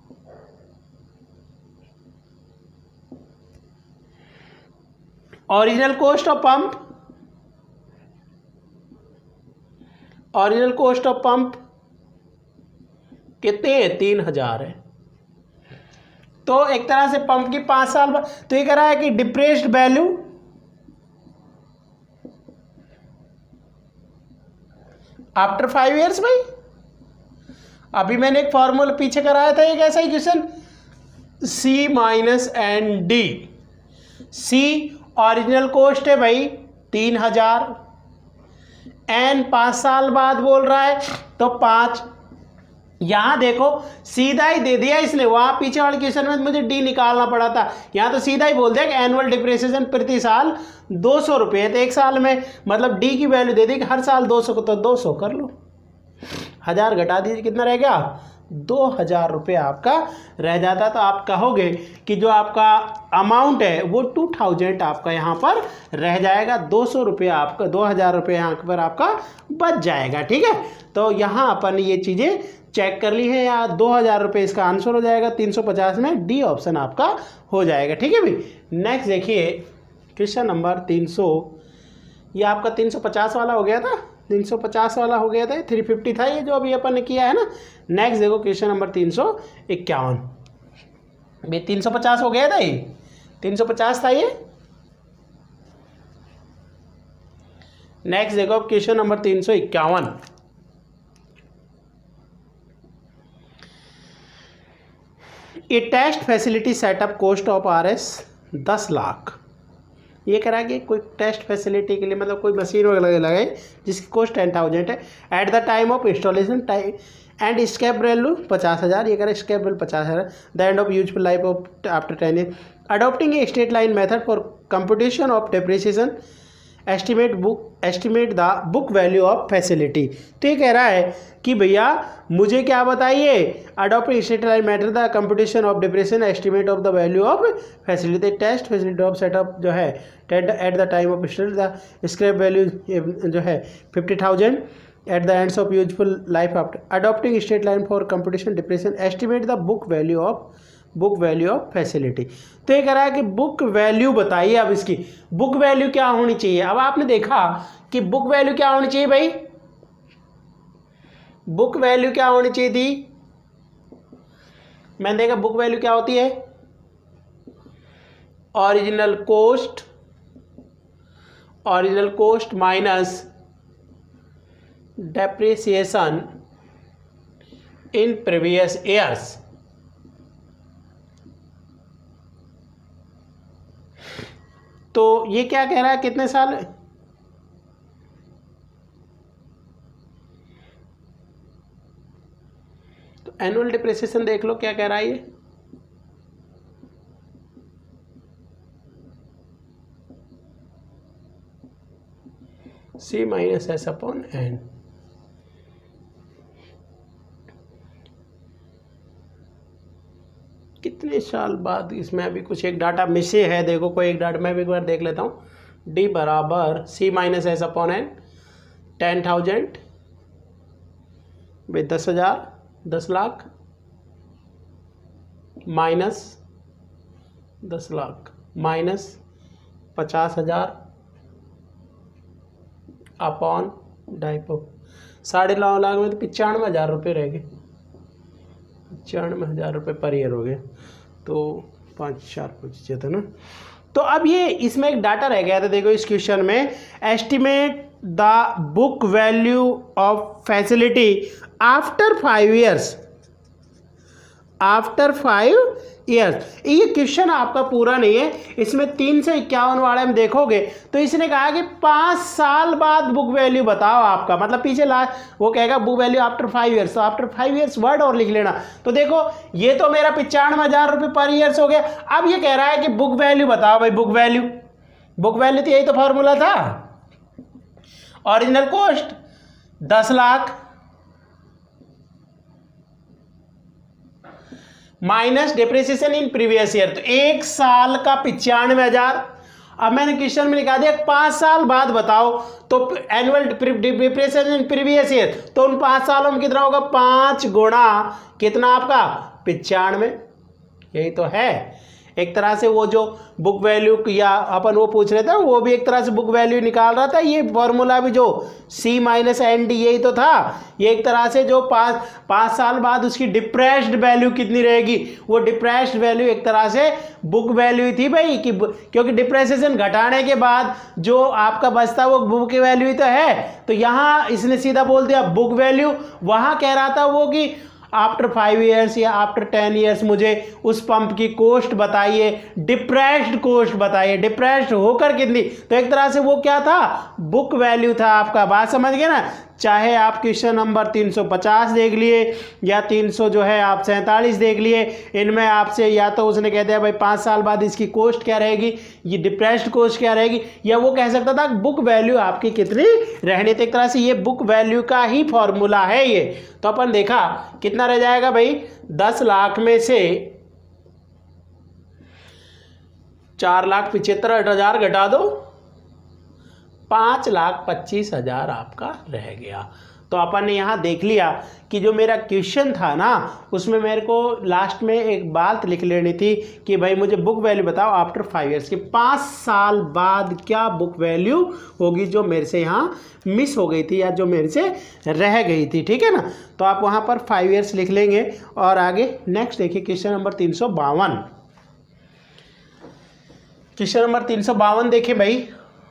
Speaker 1: Original cost of pump, original cost of pump कितने हैं? 3000 है। तो एक तरह से पंप की 5 साल बाद, तो ये कह रहा है कि डिप्रेस्ड वैल्यू आफ्टर 5 ईयर्स। भाई अभी मैंने एक फॉर्मूला पीछे कराया था, एक ऐसा ही question, C minus N D. C original cost है भाई 3000, एन 5 साल बाद बोल रहा है तो 5। यहां देखो सीधा ही दे दिया इसने, वहां पीछे वाले क्वेश्चन में मुझे डी निकालना पड़ा था, यहां तो सीधा ही बोल दिया कि एनुअल डिप्रिसिएशन प्रति साल 200 रुपये थे एक साल में, मतलब डी की वैल्यू दे दी कि हर साल 200 को, तो 200 कर लो, 1000 घटा दीजिए, कितना रह गया? 2000 रुपये आपका रह जाता। तो आप कहोगे कि जो आपका अमाउंट है वो 2000 आपका यहाँ पर रह जाएगा, 200 रुपये आपका, 2000 रुपये यहाँ पर आपका बच जाएगा। ठीक है, तो यहाँ अपन ये चीज़ें चेक कर ली है, या 2000 रुपये इसका आंसर हो जाएगा 350 में, डी ऑप्शन आपका हो जाएगा। ठीक है भाई, नेक्स्ट देखिए क्वेश्चन नंबर 300, ये आपका 350 वाला हो गया था, 350 वाला हो गया था, 350 था ये जो अभी अपन ने किया है ना। नेक्स्ट देखो क्वेश्चन नंबर 351, भाई 350 हो गया था, ये 350 था ये। नेक्स्ट देखो question number 351, a test facility setup cost of RS 10 lakh. ये कह रहा है कि कोई टेस्ट फैसिलिटी के लिए मतलब कोई मशीन वगैरह लगाए जिसकी कॉस्ट 10,000 है at the time of installation time and scrap value 50,000। ये कह रहा है scrap value 50,000 the end of useful life of after 10 year. Adopting a straight line method for computation of depreciation estimate the book value of facility. तो ये कह रहा है कि भैया मुझे क्या बताइए, adopting straight line method the computation of depression estimate of the value of facility. Test facility of setup जो है at the time of the scrap value जो है 50,000 at the ends of useful life after adopting straight line for computation depression estimate the book value of facility. तो ये कह रहा है कि बुक वैल्यू बताइए। अब इसकी बुक वैल्यू क्या होनी चाहिए? अब आपने देखा कि बुक वैल्यू क्या होनी चाहिए भाई, बुक वैल्यू क्या होनी चाहिए थी, मैंने देखा बुक वैल्यू क्या होती है, original cost minus depreciation in previous years. तो ये क्या कह रहा है, कितने साल? तो एनुअल डिप्रिसिएशन देख लो क्या कह रहा है ये, C minus S upon N। कितने साल बाद, इसमें अभी कुछ एक डाटा मिस है, देखो कोई एक डाटा मैं भी एक बार देख लेता हूँ। D बराबर C minus S upon N 10,000 भाई 10,000 10 lakh minus 10 lakh minus 50,000 upon 2.5 9.5 lakh में तो 95,000 रुपये रह गए, 95,000 रुपये पर ईयर हो गए। तो 5-4 कुछ था ना। तो अब ये इसमें एक डाटा रह गया था, देखो इस क्वेश्चन में estimate the book value of facility after 5 years, after 5 years. ये क्वेश्चन आपका पूरा नहीं है, इसमें 3 से 51 वाले में देखोगे तो इसने कहा कि 5 साल बाद बुक वैल्यू बताओ आपका, मतलब पीछे वो कहेगा बुक वैल्यू आफ्टर 5 ईयर्स, तो आफ्टर 5 ईयर्स वर्ड और लिख लेना। तो देखो ये तो मेरा 95,000 रुपये पर ईयर्स हो गया। अब ये कह रहा है कि बुक वैल्यू बताओ भाई, बुक वैल्यू तो यही तो फॉर्मूला था, original cost 10 lakh minus depreciation in previous year, तो 1 साल का 95,000। अब मैंने क्वेश्चन में लिखा दिया 5 साल बाद बताओ, तो annual depreciation in previous year, तो उन 5 सालों में कितना होगा, 5 गुणा कितना आपका 95, यही तो है। एक तरह से वो जो बुक वैल्यू या अपन वो पूछ रहे थे, वो भी एक तरह से बुक वैल्यू निकाल रहा था। ये फॉर्मूला भी जो C माइनस एन डी यही तो था। ये एक तरह से जो 5 साल बाद उसकी डिप्रेस्ड वैल्यू कितनी रहेगी, वो डिप्रेस्ड वैल्यू एक तरह से बुक वैल्यू थी भाई, कि क्योंकि डिप्रेसिएशन घटाने के बाद जो आपका बचता वो बुक वैल्यू ही तो है। तो यहाँ इसने सीधा बोल दिया बुक वैल्यू। वहाँ कह रहा था वो कि आफ्टर 5 ईयर्स या आफ्टर 10 ईयर्स मुझे उस पंप की कॉस्ट बताइए, डिप्रेस्ड कॉस्ट बताइए, डिप्रेस्ड होकर कितनी। तो एक तरह से वो क्या था, बुक वैल्यू था आपका। बात समझ गए ना। चाहे आप क्वेश्चन नंबर 350 देख लिए या 300 जो है आप 47 देख लिए, इनमें आपसे या तो उसने कह दिया भाई 5 साल बाद इसकी कॉस्ट क्या रहेगी, ये डिप्रेस्ड कॉस्ट क्या रहेगी, या वो कह सकता था बुक वैल्यू आपकी कितनी रहनी। तो एक तरह से ये बुक वैल्यू का ही फॉर्मूला है ये। तो अपन देखा कितना रह जाएगा भाई, 10 लाख में से 4,75,000 घटा दो, 5,25,000 आपका रह गया। तो अपन ने यहाँ देख लिया कि जो मेरा क्वेश्चन था ना, उसमें मेरे को लास्ट में एक बात लिख लेनी थी कि भाई मुझे बुक वैल्यू बताओ आफ्टर 5 ईयर्स की, 5 साल बाद क्या बुक वैल्यू होगी जो मेरे से यहाँ मिस हो गई थी या जो मेरे से रह गई थी। ठीक है ना। तो आप वहाँ पर 5 ईयर्स लिख लेंगे। और आगे नेक्स्ट देखिए क्वेश्चन नंबर 352। क्वेश्चन नंबर 352 देखिए भाई,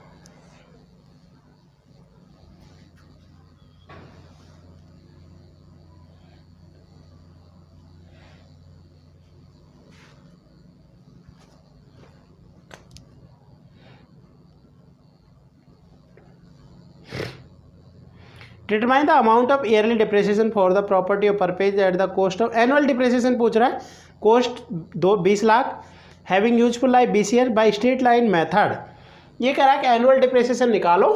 Speaker 1: determine the amount of yearly depreciation for the property of purchase at the cost of annual depreciation पूछ रहा है। Cost 20 lakh, having useful life 20 year by straight line method. ये कह रहा है कि एनुअल डिप्रिसिएशन निकालो,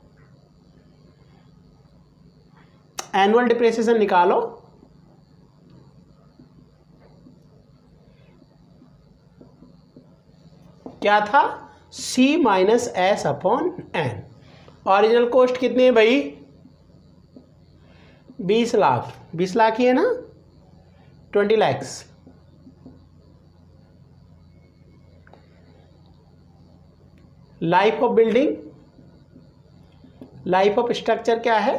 Speaker 1: एनुअल डिप्रिसिएशन निकालो। क्या था, C minus S upon N. Original cost कितनी है भाई, 20 लाख, 20 लाख ही है ना, 20 lakhs। Life of building, life of structure क्या है,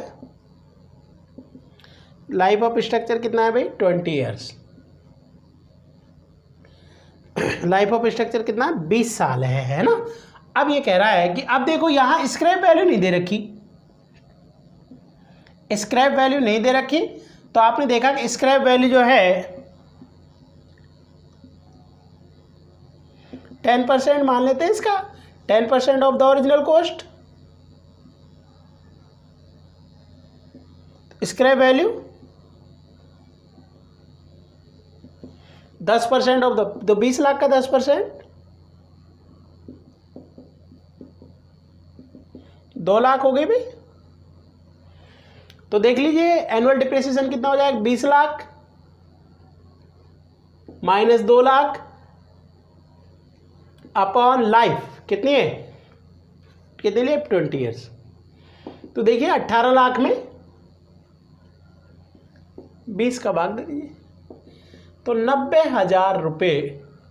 Speaker 1: लाइफ ऑफ स्ट्रक्चर कितना है भाई, 20 ईयर्स। लाइफ ऑफ स्ट्रक्चर कितना, 20 साल है ना। अब ये कह रहा है कि अब देखो यहां स्क्रैप वैल्यू नहीं दे रखी, स्क्रैप वैल्यू नहीं दे रखी। तो आपने देखा कि स्क्रैप वैल्यू जो है 10% मान लेते हैं इसका, 10% of the original cost. Scrap value 10% of the 20 lakh का 10%, 2 लाख हो गई भाई। तो देख लीजिए एनुअल डिप्रिसिएशन कितना हो जाएगा, 20 lakh minus 2 lakh upon life कितनी है, कितने लिए 20 ईयर्स। तो देखिए 18 लाख में 20 का भाग दे दीजिए, तो 90,000 रुपये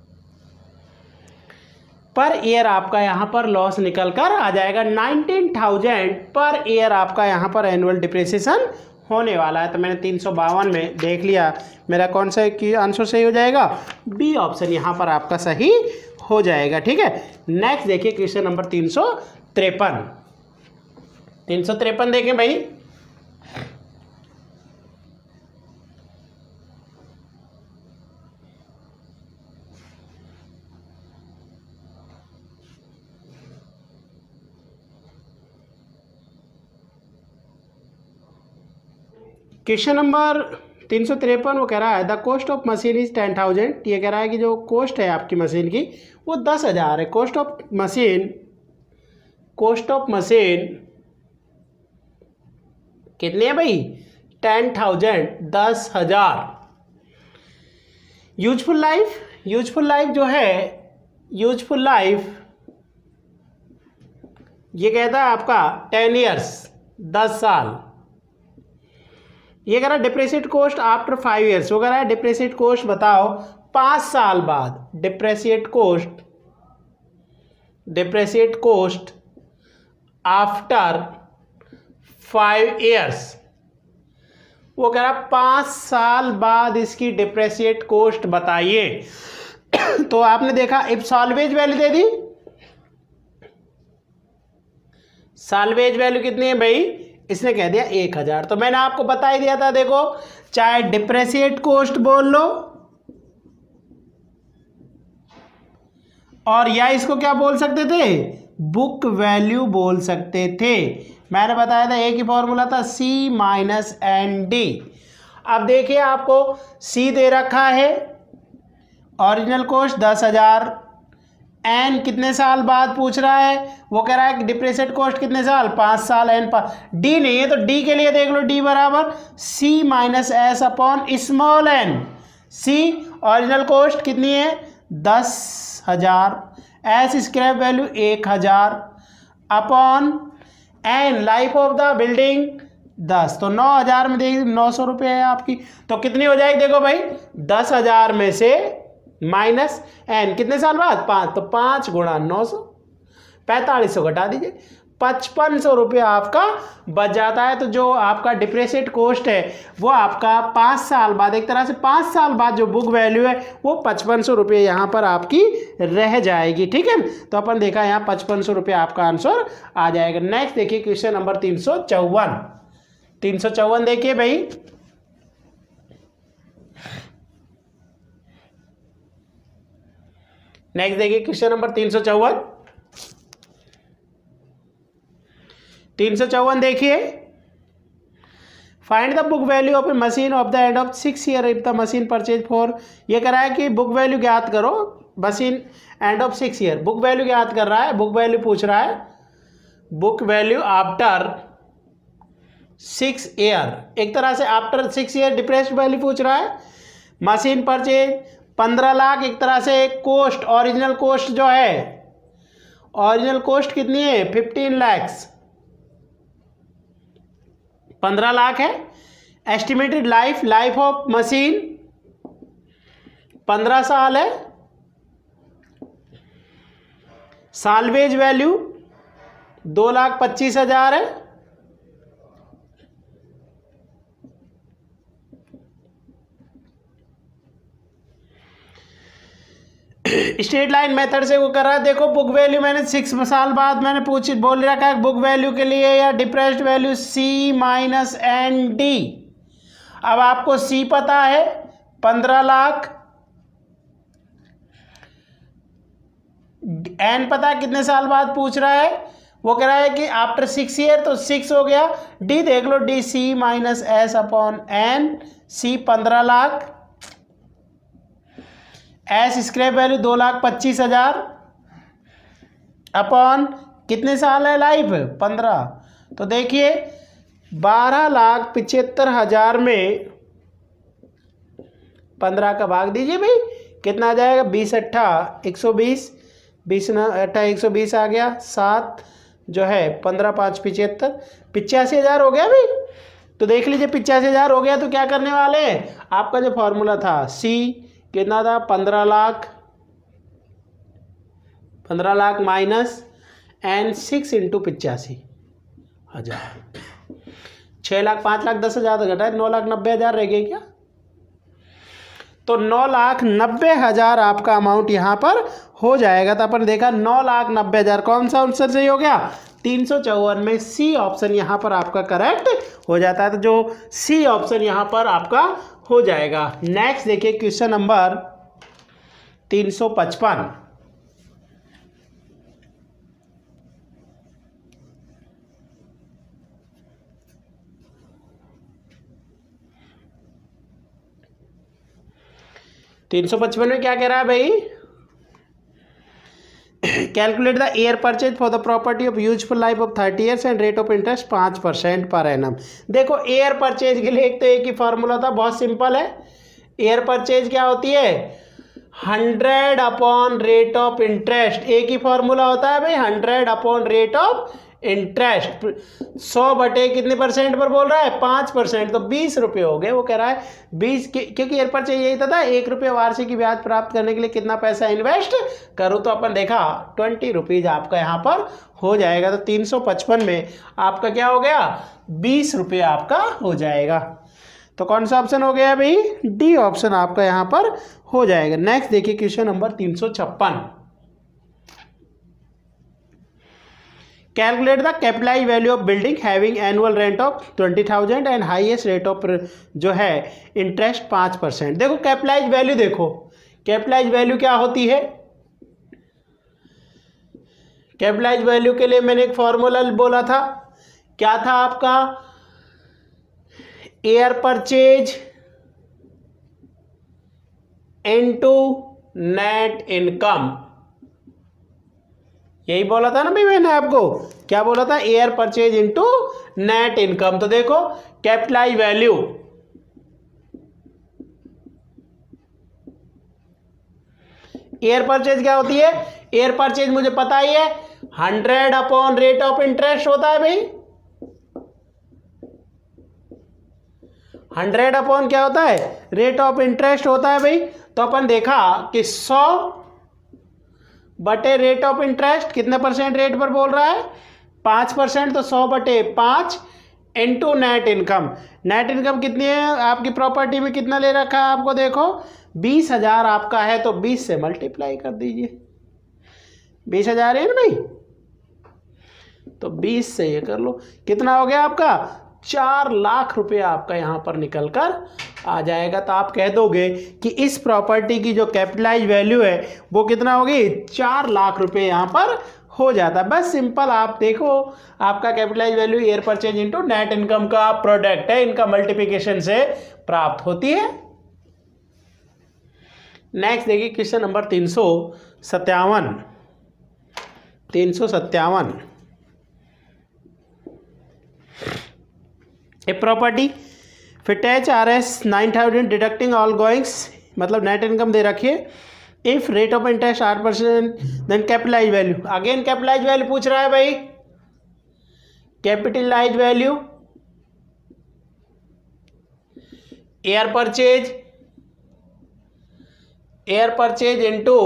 Speaker 1: पर ईयर आपका यहाँ पर लॉस निकल कर आ जाएगा। 19,000 पर ईयर आपका यहाँ पर एनुअल डिप्रिसिएशन होने वाला है। तो मैंने 352 में देख लिया मेरा कौन सा की आंसर सही हो जाएगा, बी ऑप्शन यहाँ पर आपका सही हो जाएगा। ठीक है। नेक्स्ट देखिए क्वेश्चन नंबर 353। 353 देखें भाई, क्वेश्चन नंबर 353 वो कह रहा है the cost of machine is 10,000। ये कह रहा है कि जो कॉस्ट है आपकी मशीन की वो 10,000 है। कॉस्ट ऑफ मशीन कितनी है भाई, 10,000, 10,000। यूजफुल लाइफ जो है, यूजफुल लाइफ ये कहता है आपका 10 ईयर्स, 10 साल। ये कह रहा है डिप्रेसिएट कॉस्ट आफ्टर 5 ईयर्स, वो कह रहा है डिप्रेसिएट कॉस्ट बताओ 5 साल बाद। डिप्रेसिएट कॉस्ट आफ्टर 5 ईयर्स, वो कह रहा है 5 साल बाद इसकी डिप्रेसिएट कॉस्ट बताइए। तो आपने देखा इफ साल्वेज वैल्यू दे दी, साल्वेज वैल्यू कितनी है भाई, इसने कह दिया 1000। तो मैंने आपको बता ही दिया था, देखो चाहे डिप्रेसिएट कॉस्ट बोल लो और या इसको क्या बोल सकते थे, बुक वैल्यू बोल सकते थे। मैंने बताया था एक ही फॉर्मूला था, C माइनस एन डी। अब देखिए आपको C दे रखा है, ओरिजिनल कॉस्ट 10,000, एन कितने साल बाद पूछ रहा है, वो कह रहा है कि डिप्रेसिएट कॉस्ट कितने साल, 5 साल। एन डी नहीं है तो डी के लिए देख लो, डी बराबर C minus S upon small N. C original cost कितनी है 10,000, S scrap value 1000 upon N life of the building 10। तो 9,000 में देखिए 900 रुपये है आपकी। तो कितनी हो जाएगी देखो भाई, 10,000 में से माइनस एन कितने साल बाद 5, तो 5 गुणा 900, 4500 घटा दीजिए, 5500 रुपये आपका बच जाता है। तो जो आपका डिप्रेसिएट कॉस्ट है वो आपका 5 साल बाद, एक तरह से 5 साल बाद जो बुक वैल्यू है वो 5500 रुपये यहाँ पर आपकी रह जाएगी। ठीक है, तो अपन देखा यहाँ 5500 रुपये आपका आंसर आ जाएगा। नेक्स्ट देखिए क्वेश्चन नंबर 354 देखिए भाई। नेक्स्ट देखिए क्वेश्चन नंबर 354 देखिए। Find the book value of a machine of the end of 6 year if the machine purchase for, ये कह रहा है कि बुक वैल्यू ज्ञात करो machine end of 6 year. Book value ज्ञात कर रहा है, बुक वैल्यू पूछ रहा है, बुक वैल्यू आफ्टर 6 ईयर, एक तरह से आफ्टर 6 ईयर डिप्रेस्ड वैल्यू पूछ रहा है। मशीन परचेज 15 लाख, एक तरह से कोस्ट ओरिजिनल कोस्ट जो है, ओरिजिनल कोस्ट कितनी है 15 लाख, 15 लाख है। एस्टिमेटेड लाइफ ऑफ मशीन 15 साल है। साल्वेज वैल्यू 2,25,000 है। स्ट्रेट लाइन मेथड से वो कर रहा है। देखो बुक वैल्यू मैंने 6 साल बाद मैंने बोल रखा है बुक वैल्यू के लिए, या depressed value C minus N D. अब आपको C पता है 15 लाख, एन पता है कितने साल बाद पूछ रहा है, वो कह रहा है कि आफ्टर 6 ईयर, तो 6 हो गया। डी देख लो, D C minus S upon N, C 15 lakh, S scrap value 2,25,000 upon कितने साल है लाइफ 15। तो देखिए 12,75,000 में 15 का भाग दीजिए भाई, कितना आ जाएगा 20 अट्ठा 120, 20 अट्ठा 120 आ गया, 7 जो है 15 5 75, 85,000 हो गया भाई। तो देख लीजिए 85,000 हो गया। तो क्या करने वाले हैं, आपका जो फॉर्मूला था C कितना था 15 lakh minus N 6 into 85,000, 6 lakh 5 lakh 10,000 घटा, 9,90,000 रह गए क्या। तो 9,90,000 आपका अमाउंट यहाँ पर हो जाएगा। तो अपन देखा 9,90,000 कौन सा आंसर सही हो गया, 354 में C ऑप्शन यहाँ पर आपका करेक्ट हो जाता है। तो जो C ऑप्शन यहाँ पर आपका हो जाएगा। नेक्स्ट देखिए क्वेश्चन नंबर 355। में क्या कह रहा है भाई, calculate the year purchase for the property of useful life of 30 years and rate of interest 5% per annum. देखो ईयर परचेज के लिए एक तो एक ही फार्मूला था, बहुत सिंपल है, एयर परचेज क्या होती है, 100 अपॉन रेट ऑफ इंटरेस्ट। एक ही फॉर्मूला होता है भाई, 100 अपॉन रेट ऑफ इंटरेस्ट। 100 बटे कितने परसेंट पर बोल रहा है, 5%, तो 20 रुपये हो गए। वो कह रहा है 20, क्योंकि एयर परचेज यही था 1 रुपये वार्षिक ब्याज प्राप्त करने के लिए कितना पैसा इन्वेस्ट करूँ, तो अपन देखा 20 रुपीज़ आपका यहाँ पर हो जाएगा। तो 355 में आपका क्या हो गया, 20 रुपये आपका हो जाएगा। तो कौन सा ऑप्शन हो गया भाई, डी ऑप्शन आपका यहाँ पर हो जाएगा। नेक्स्ट देखिए question number 356। Calculate the capitalize value of building having annual rent of 20,000 and highest rate of जो है इंटरेस्ट 5%। देखो कैपिटलाइज वैल्यू, देखो कैपिटलाइज वैल्यू क्या होती है। कैपिटलाइज वैल्यू के लिए मैंने एक फॉर्मूला बोला था, क्या था आपका, year purchase into net income. यही बोला था ना भाई मैंने आपको, क्या बोला था, year purchase into net income. तो देखो कैपिटलाइज वैल्यू, एयर परचेज क्या होती है, एयर परचेज मुझे पता ही है 100 अपॉन रेट ऑफ इंटरेस्ट होता है भाई। 100 अपॉन क्या होता है, रेट ऑफ इंटरेस्ट होता है भाई। तो अपन देखा कि 100 बटे रेट ऑफ इंटरेस्ट कितने परसेंट रेट पर बोल रहा है, 5%, तो 100 बटे 5 into net income. Net income कितनी है आपकी प्रॉपर्टी में, कितना ले रखा है आपको, देखो 20,000 आपका है, तो 20 से मल्टीप्लाई कर दीजिए, 20,000 है ना भाई, तो 20 से ये कर लो, कितना हो गया आपका, 4 लाख रुपए आपका यहाँ पर निकल कर आ जाएगा। तो आप कह दोगे कि इस प्रॉपर्टी की जो कैपिटलाइज वैल्यू है वो कितना होगी, 4 लाख रुपए यहाँ पर हो जाता है। बस सिंपल, आप देखो आपका capitalize value year purchase into net income का प्रोडक्ट है, इनका मल्टीप्लिकेशन से प्राप्त होती है। नेक्स्ट देखिए question number 357। A property fetches RS 9,000 deducting all goings, मतलब नेट इनकम दे रखिए, if rate of interest 8% then capitalize value. Again capitalize value पूछ रहा है भाई, capitalize value year purchase into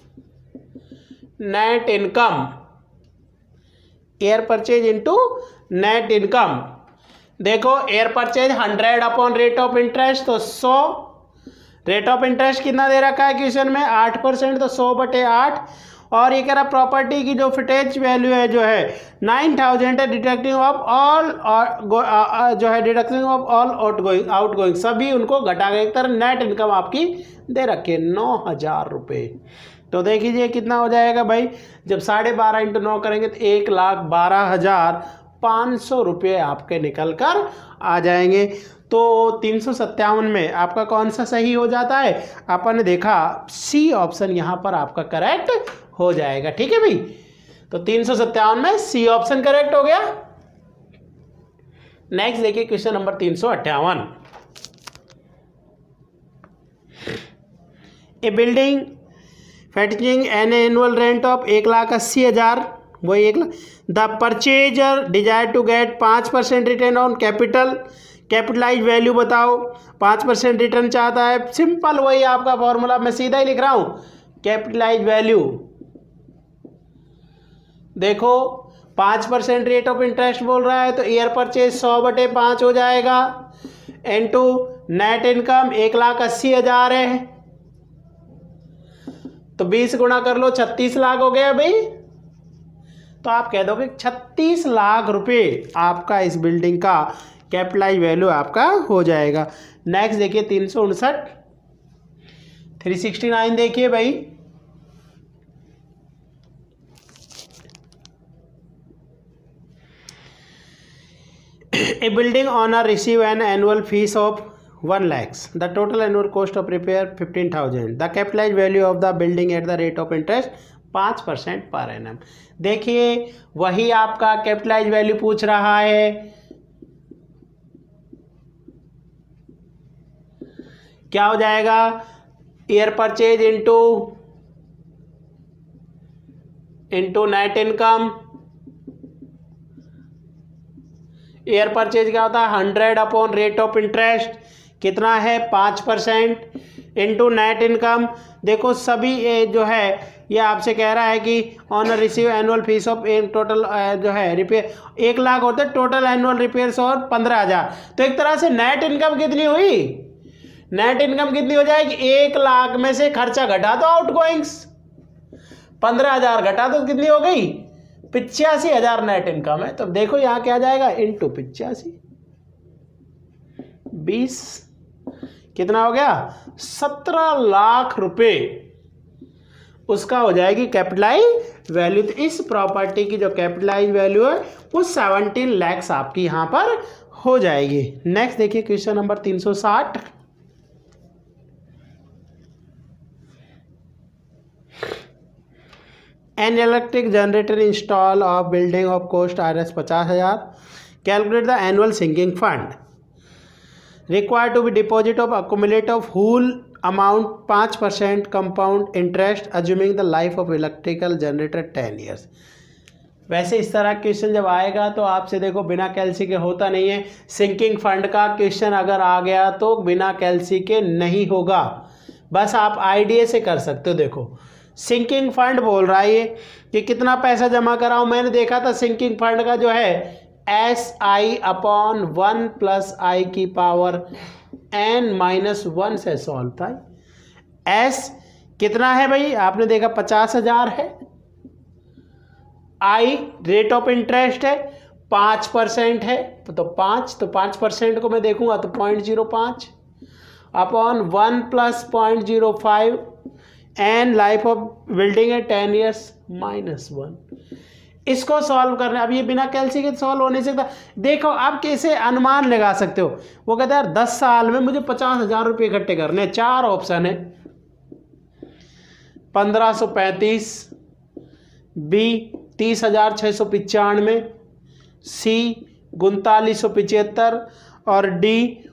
Speaker 1: net income, year purchase into net income. देखो year purchase 100 upon rate of interest, तो 100, रेट ऑफ इंटरेस्ट कितना दे रखा है क्वेश्चन में, 8%, तो 100 बटे 8। और ये कह रहा प्रॉपर्टी की जो फिटेज वैल्यू है जो है 9,000 है, डिडक्टिंग ऑफ ऑल, जो है डिडक्टिंग ऑफ ऑल आउटगोइंग, सभी उनको घटा के एक तरह नेट इनकम आपकी दे रखी है 9,000 रुपये। तो देख लीजिए कितना हो जाएगा भाई, जब 12.5 इंटू 9 करेंगे तो 1,12,500 रुपये आपके निकल कर आ जाएंगे। तो 357 में आपका कौन सा सही हो जाता है, अपन ने देखा सी ऑप्शन यहाँ पर आपका करेक्ट हो जाएगा। ठीक है भाई, तो 357 में सी ऑप्शन करेक्ट हो गया। नेक्स्ट देखिए question number 358। A building fetching an annual rent of 1,80,000, वही 1 lakh. The purchaser desire to get 5% return on capital, capitalize value बताओ, 5% रिटर्न चाहता है। सिंपल वही आपका फॉर्मूला, मैं सीधा ही लिख रहा हूं, कैपिटलाइज वैल्यू देखो 5% रेट ऑफ इंटरेस्ट बोल रहा है, तो एयर परचेज 100 बटे 5 हो जाएगा, इनटू नेट इनकम 1,80,000 है, तो 20 गुणा कर लो, 36 लाख हो गया भाई। तो आप कह दोगे 36 लाख रुपए आपका इस बिल्डिंग का कैपिटलाइज वैल्यू आपका हो जाएगा। नेक्स्ट देखिए 359, 369 देखिए भाई, a building owner receive an annual fees of 1 lakhs, the total annual cost of repair 15,000, the capitalize value of the building at the rate of interest 5% per annum. देखिए वही आपका कैपिटलाइज वैल्यू पूछ रहा है, क्या हो जाएगा, year purchase into net income. Year purchase क्या होता है, 100 अपॉन रेट ऑफ इंटरेस्ट, कितना है 5%, इंटू नेट इनकम। देखो सभी ये जो है ये आपसे कह रहा है कि on receive annual fees of total जो है रिपेयर 1 लाख होते हैं, टोटल एनुअल रिपेयर्स और 15,000। तो एक तरह से नेट इनकम कितनी हुई, नेट इनकम कितनी हो जाएगी, 1 लाख में से खर्चा घटा दो आउटगोइंग्स, 15,000 घटा दो, कितनी हो गई 85,000 नेट इनकम है। तो देखो यहाँ क्या जाएगा, इंटू 85, 20 कितना हो गया, 17 लाख रुपए उसका हो जाएगी कैपिटलाइज वैल्यू। तो इस प्रॉपर्टी की जो कैपिटलाइज वैल्यू है वो 17 लाख आपकी यहाँ पर हो जाएगी। नेक्स्ट देखिए question number 360। An electric generator install of building of cost RS 50,000। Calculate the annual sinking fund required to be deposit of accumulate of whole amount 5% compound interest assuming the life of electrical generator 10 years. वैसे इस तरह क्वेश्चन जब आएगा तो आपसे देखो बिना कैलसी के होता नहीं है। सिंकिंग फंड का क्वेश्चन अगर आ गया तो बिना कैलसी के नहीं होगा, बस आप आइडिया से कर सकते हो। देखो सिंकिंग फंड बोल रहा है ये कि कितना पैसा जमा कराऊं। मैंने देखा था सिंकिंग फंड का जो है SI अपॉन 1 प्लस I की पावर n-1 से सॉल्व था। S कितना है भाई, आपने देखा 50,000 है, I रेट ऑफ इंटरेस्ट है 5% है, तो 5% को मैं देखूंगा तो 0.05 upon 1 plus 0.05 N life of building है 10 ईयर्स -1। इसको सॉल्व करना, अब ये बिना कैलसी के सॉल्व हो नहीं सकता। देखो आप कैसे अनुमान लगा सकते हो, वो कहता है 10 साल में मुझे 50,000 रुपये इकट्ठे करने, 4 ऑप्शन है, 1535, B 30,695, C 3975 और D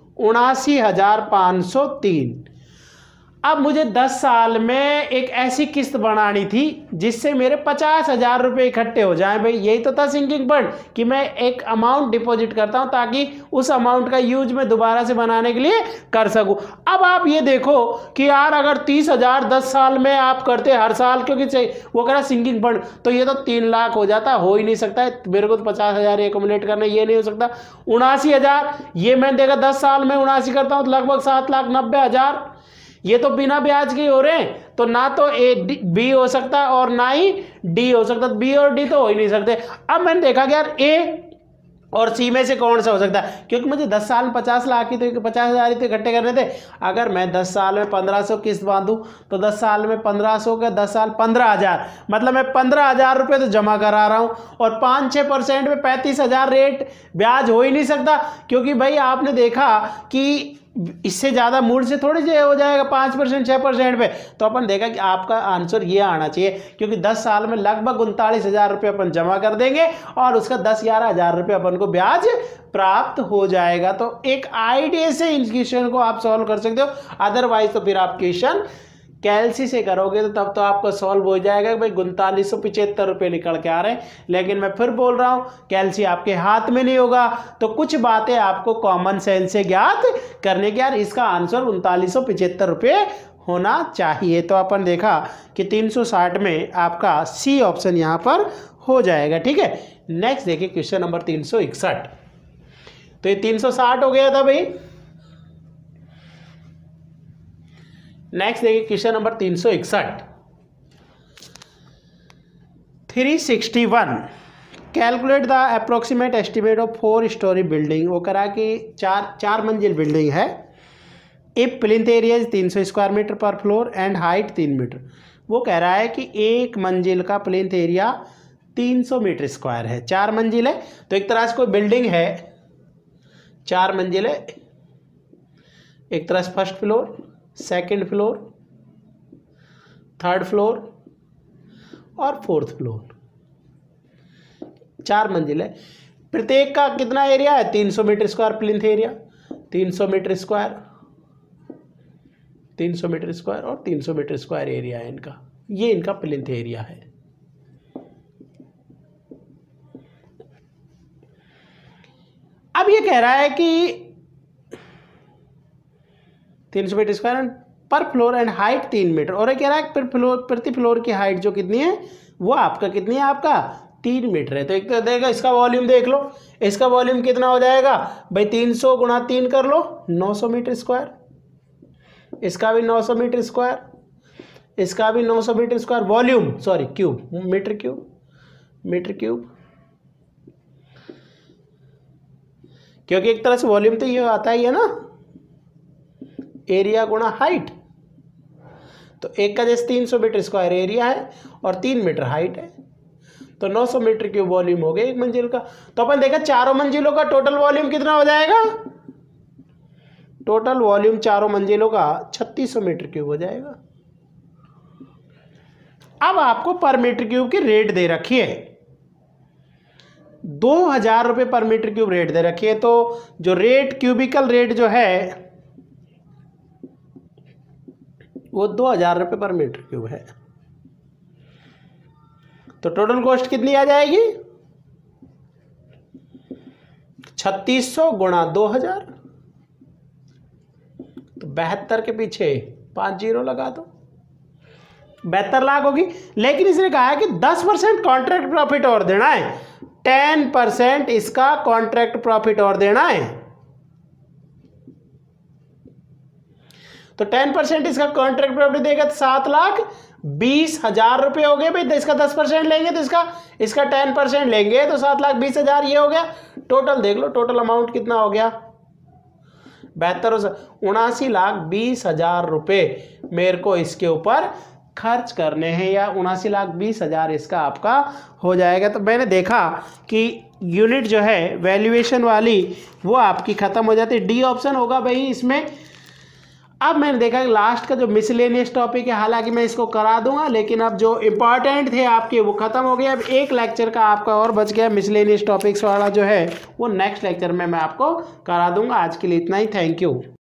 Speaker 1: 79,503। अब मुझे 10 साल में एक ऐसी किस्त बनानी थी जिससे मेरे 50,000 रुपये इकट्ठे हो जाएं। भाई यही तो था सिंकिंग फंड कि मैं एक अमाउंट डिपॉजिट करता हूं ताकि उस अमाउंट का यूज मैं दोबारा से बनाने के लिए कर सकूं। अब आप ये देखो कि यार अगर 30,000 10 साल में आप करते हर साल, क्योंकि वो कह रहा सिंकिंग फंड, तो ये तो 3 लाख हो जाता, हो ही नहीं सकता है। मेरे को तो 50,000 एकमुलेट करना, ये नहीं हो सकता। 79,000 ये मैंने देखा 10 साल में 79 करता हूँ तो लगभग 7,90,000, ये तो बिना ब्याज के हो रहे हैं, तो ना तो B हो सकता है और ना ही D हो सकता। B और D तो हो ही नहीं सकते। अब मैंने देखा कि यार A और C में से कौन सा हो सकता है, क्योंकि मुझे 10 साल में 50 लाख ही तो 50,000 ही तो इकट्ठे करने थे। अगर मैं 10 साल में 1500 किस्त बांधूं तो 10 साल में 1500 का 10 साल 15,000, मतलब मैं 15,000 रुपये तो जमा करा रहा हूं और 5-6% में 35,000 रेट ब्याज हो ही नहीं सकता। क्योंकि भाई आपने देखा कि इससे ज़्यादा मूड से थोड़ी से हो जाएगा 5% 6% पे। तो अपन देखा कि आपका आंसर ये आना चाहिए, क्योंकि 10 साल में लगभग 39,000 रुपये अपन जमा कर देंगे और उसका 10-11 हज़ार रुपये अपन को ब्याज प्राप्त हो जाएगा। तो एक आइडिया से इन क्वेश्चन को आप सॉल्व कर सकते हो। अदरवाइज तो फिर आप क्वेश्चन कैलसी से करोगे तो तब तो आपका सॉल्व हो जाएगा कि भाई 3975 रुपये निकल के आ रहे हैं। लेकिन मैं फिर बोल रहा हूँ कैलसी आपके हाथ में नहीं होगा, तो कुछ बातें आपको कॉमन सेंस से ज्ञात करने के, यार इसका आंसर 3975 रुपये होना चाहिए। तो अपन देखा कि 360 में आपका C ऑप्शन यहाँ पर हो जाएगा। ठीक है, नेक्स्ट देखिए क्वेश्चन नंबर 361। तो ये 360 हो गया था भाई। नेक्स्ट देखिए question number 361। 361 calculate the approximate estimate of 4 story building. वो करा कि 4 मंजिल बिल्डिंग है। If plinth area 300 square meter per floor and height 3 meter. वो कह रहा है कि एक मंजिल का प्लिंथ एरिया 300 मीटर स्क्वायर है, 4 मंजिल है। तो एक तरह से कोई बिल्डिंग है, 4 मंजिल है, एक तरह से first floor, second floor, third floor और फोर्थ फ्लोर, 4 मंजिल है। प्रत्येक का कितना एरिया है, 300 meter square plinth area, 300 meter square 300 meter square और 300 मीटर स्क्वायर एरिया है इनका, ये इनका प्लिंथ एरिया है। अब ये कह रहा है कि 300 meter square per floor and height 3 meter, और ये कह रहा है प्रति फ्लोर की हाइट जो कितनी है वो आपका कितनी है, आपका 3 मीटर है। तो एक तो देगा इसका वॉल्यूम देख लो, इसका वॉल्यूम कितना हो जाएगा भाई, 300 गुणा 3 कर लो 900 मीटर स्क्वायर, इसका भी 900 मीटर स्क्वायर, इसका भी 900 meter square volume, sorry cube, meter cube, क्योंकि एक तरह से वॉल्यूम तो ये आता ही है ना, एरिया गुणा हाइट। तो एक का जैसे 300 मीटर स्क्वायर एरिया है और 3 मीटर हाइट है, तो 900 मीटर क्यूब वॉल्यूम हो गया एक मंजिल का। तो अपन देखा चारों मंजिलों का टोटल वॉल्यूम कितना हो जाएगा, टोटल वॉल्यूम चारों मंजिलों का 3600 मीटर क्यूब हो जाएगा। अब आपको पर मीटर क्यूब की रेट दे रखी है, 2000 रुपये पर मीटर क्यूब रेट दे रखी है। तो जो रेट क्यूबिकल रेट जो है वो 2000 रुपये पर मीटर क्यूब है। तो टोटल कॉस्ट कितनी आ जाएगी, 3600 गुणा 2000, तो 72 के पीछे 5 जीरो लगा दो, 72 लाख होगी। लेकिन इसने कहा है कि 10% कॉन्ट्रैक्ट प्रॉफिट और देना है, 10% इसका कॉन्ट्रैक्ट प्रॉफिट और देना है। तो 10% इसका कॉन्ट्रैक्ट प्रॉफिट देगा तो 7,20,000 रुपये हो गए भाई। इसका 10% लेंगे तो इसका 10% लेंगे तो 7,20,000 ये हो गया। टोटल देख लो, टोटल अमाउंट कितना हो गया, 79,20,000 रुपये मेरे को इसके ऊपर खर्च करने हैं, या 79,20,000 इसका आपका हो जाएगा। तो मैंने देखा कि यूनिट जो है वैल्यूएशन वाली वो आपकी ख़त्म हो जाती है, डी ऑप्शन होगा भाई इसमें। अब मैंने देखा कि लास्ट का जो मिसलेनियस टॉपिक है, हालांकि मैं इसको करा दूंगा, लेकिन अब जो इम्पॉर्टेंट थे आपके वो ख़त्म हो गए। अब एक लेक्चर का आपका और बच गया, मिसलेनियस टॉपिक्स वाला जो है वो नेक्स्ट लेक्चर में मैं आपको करा दूंगा। आज के लिए इतना ही, थैंक यू।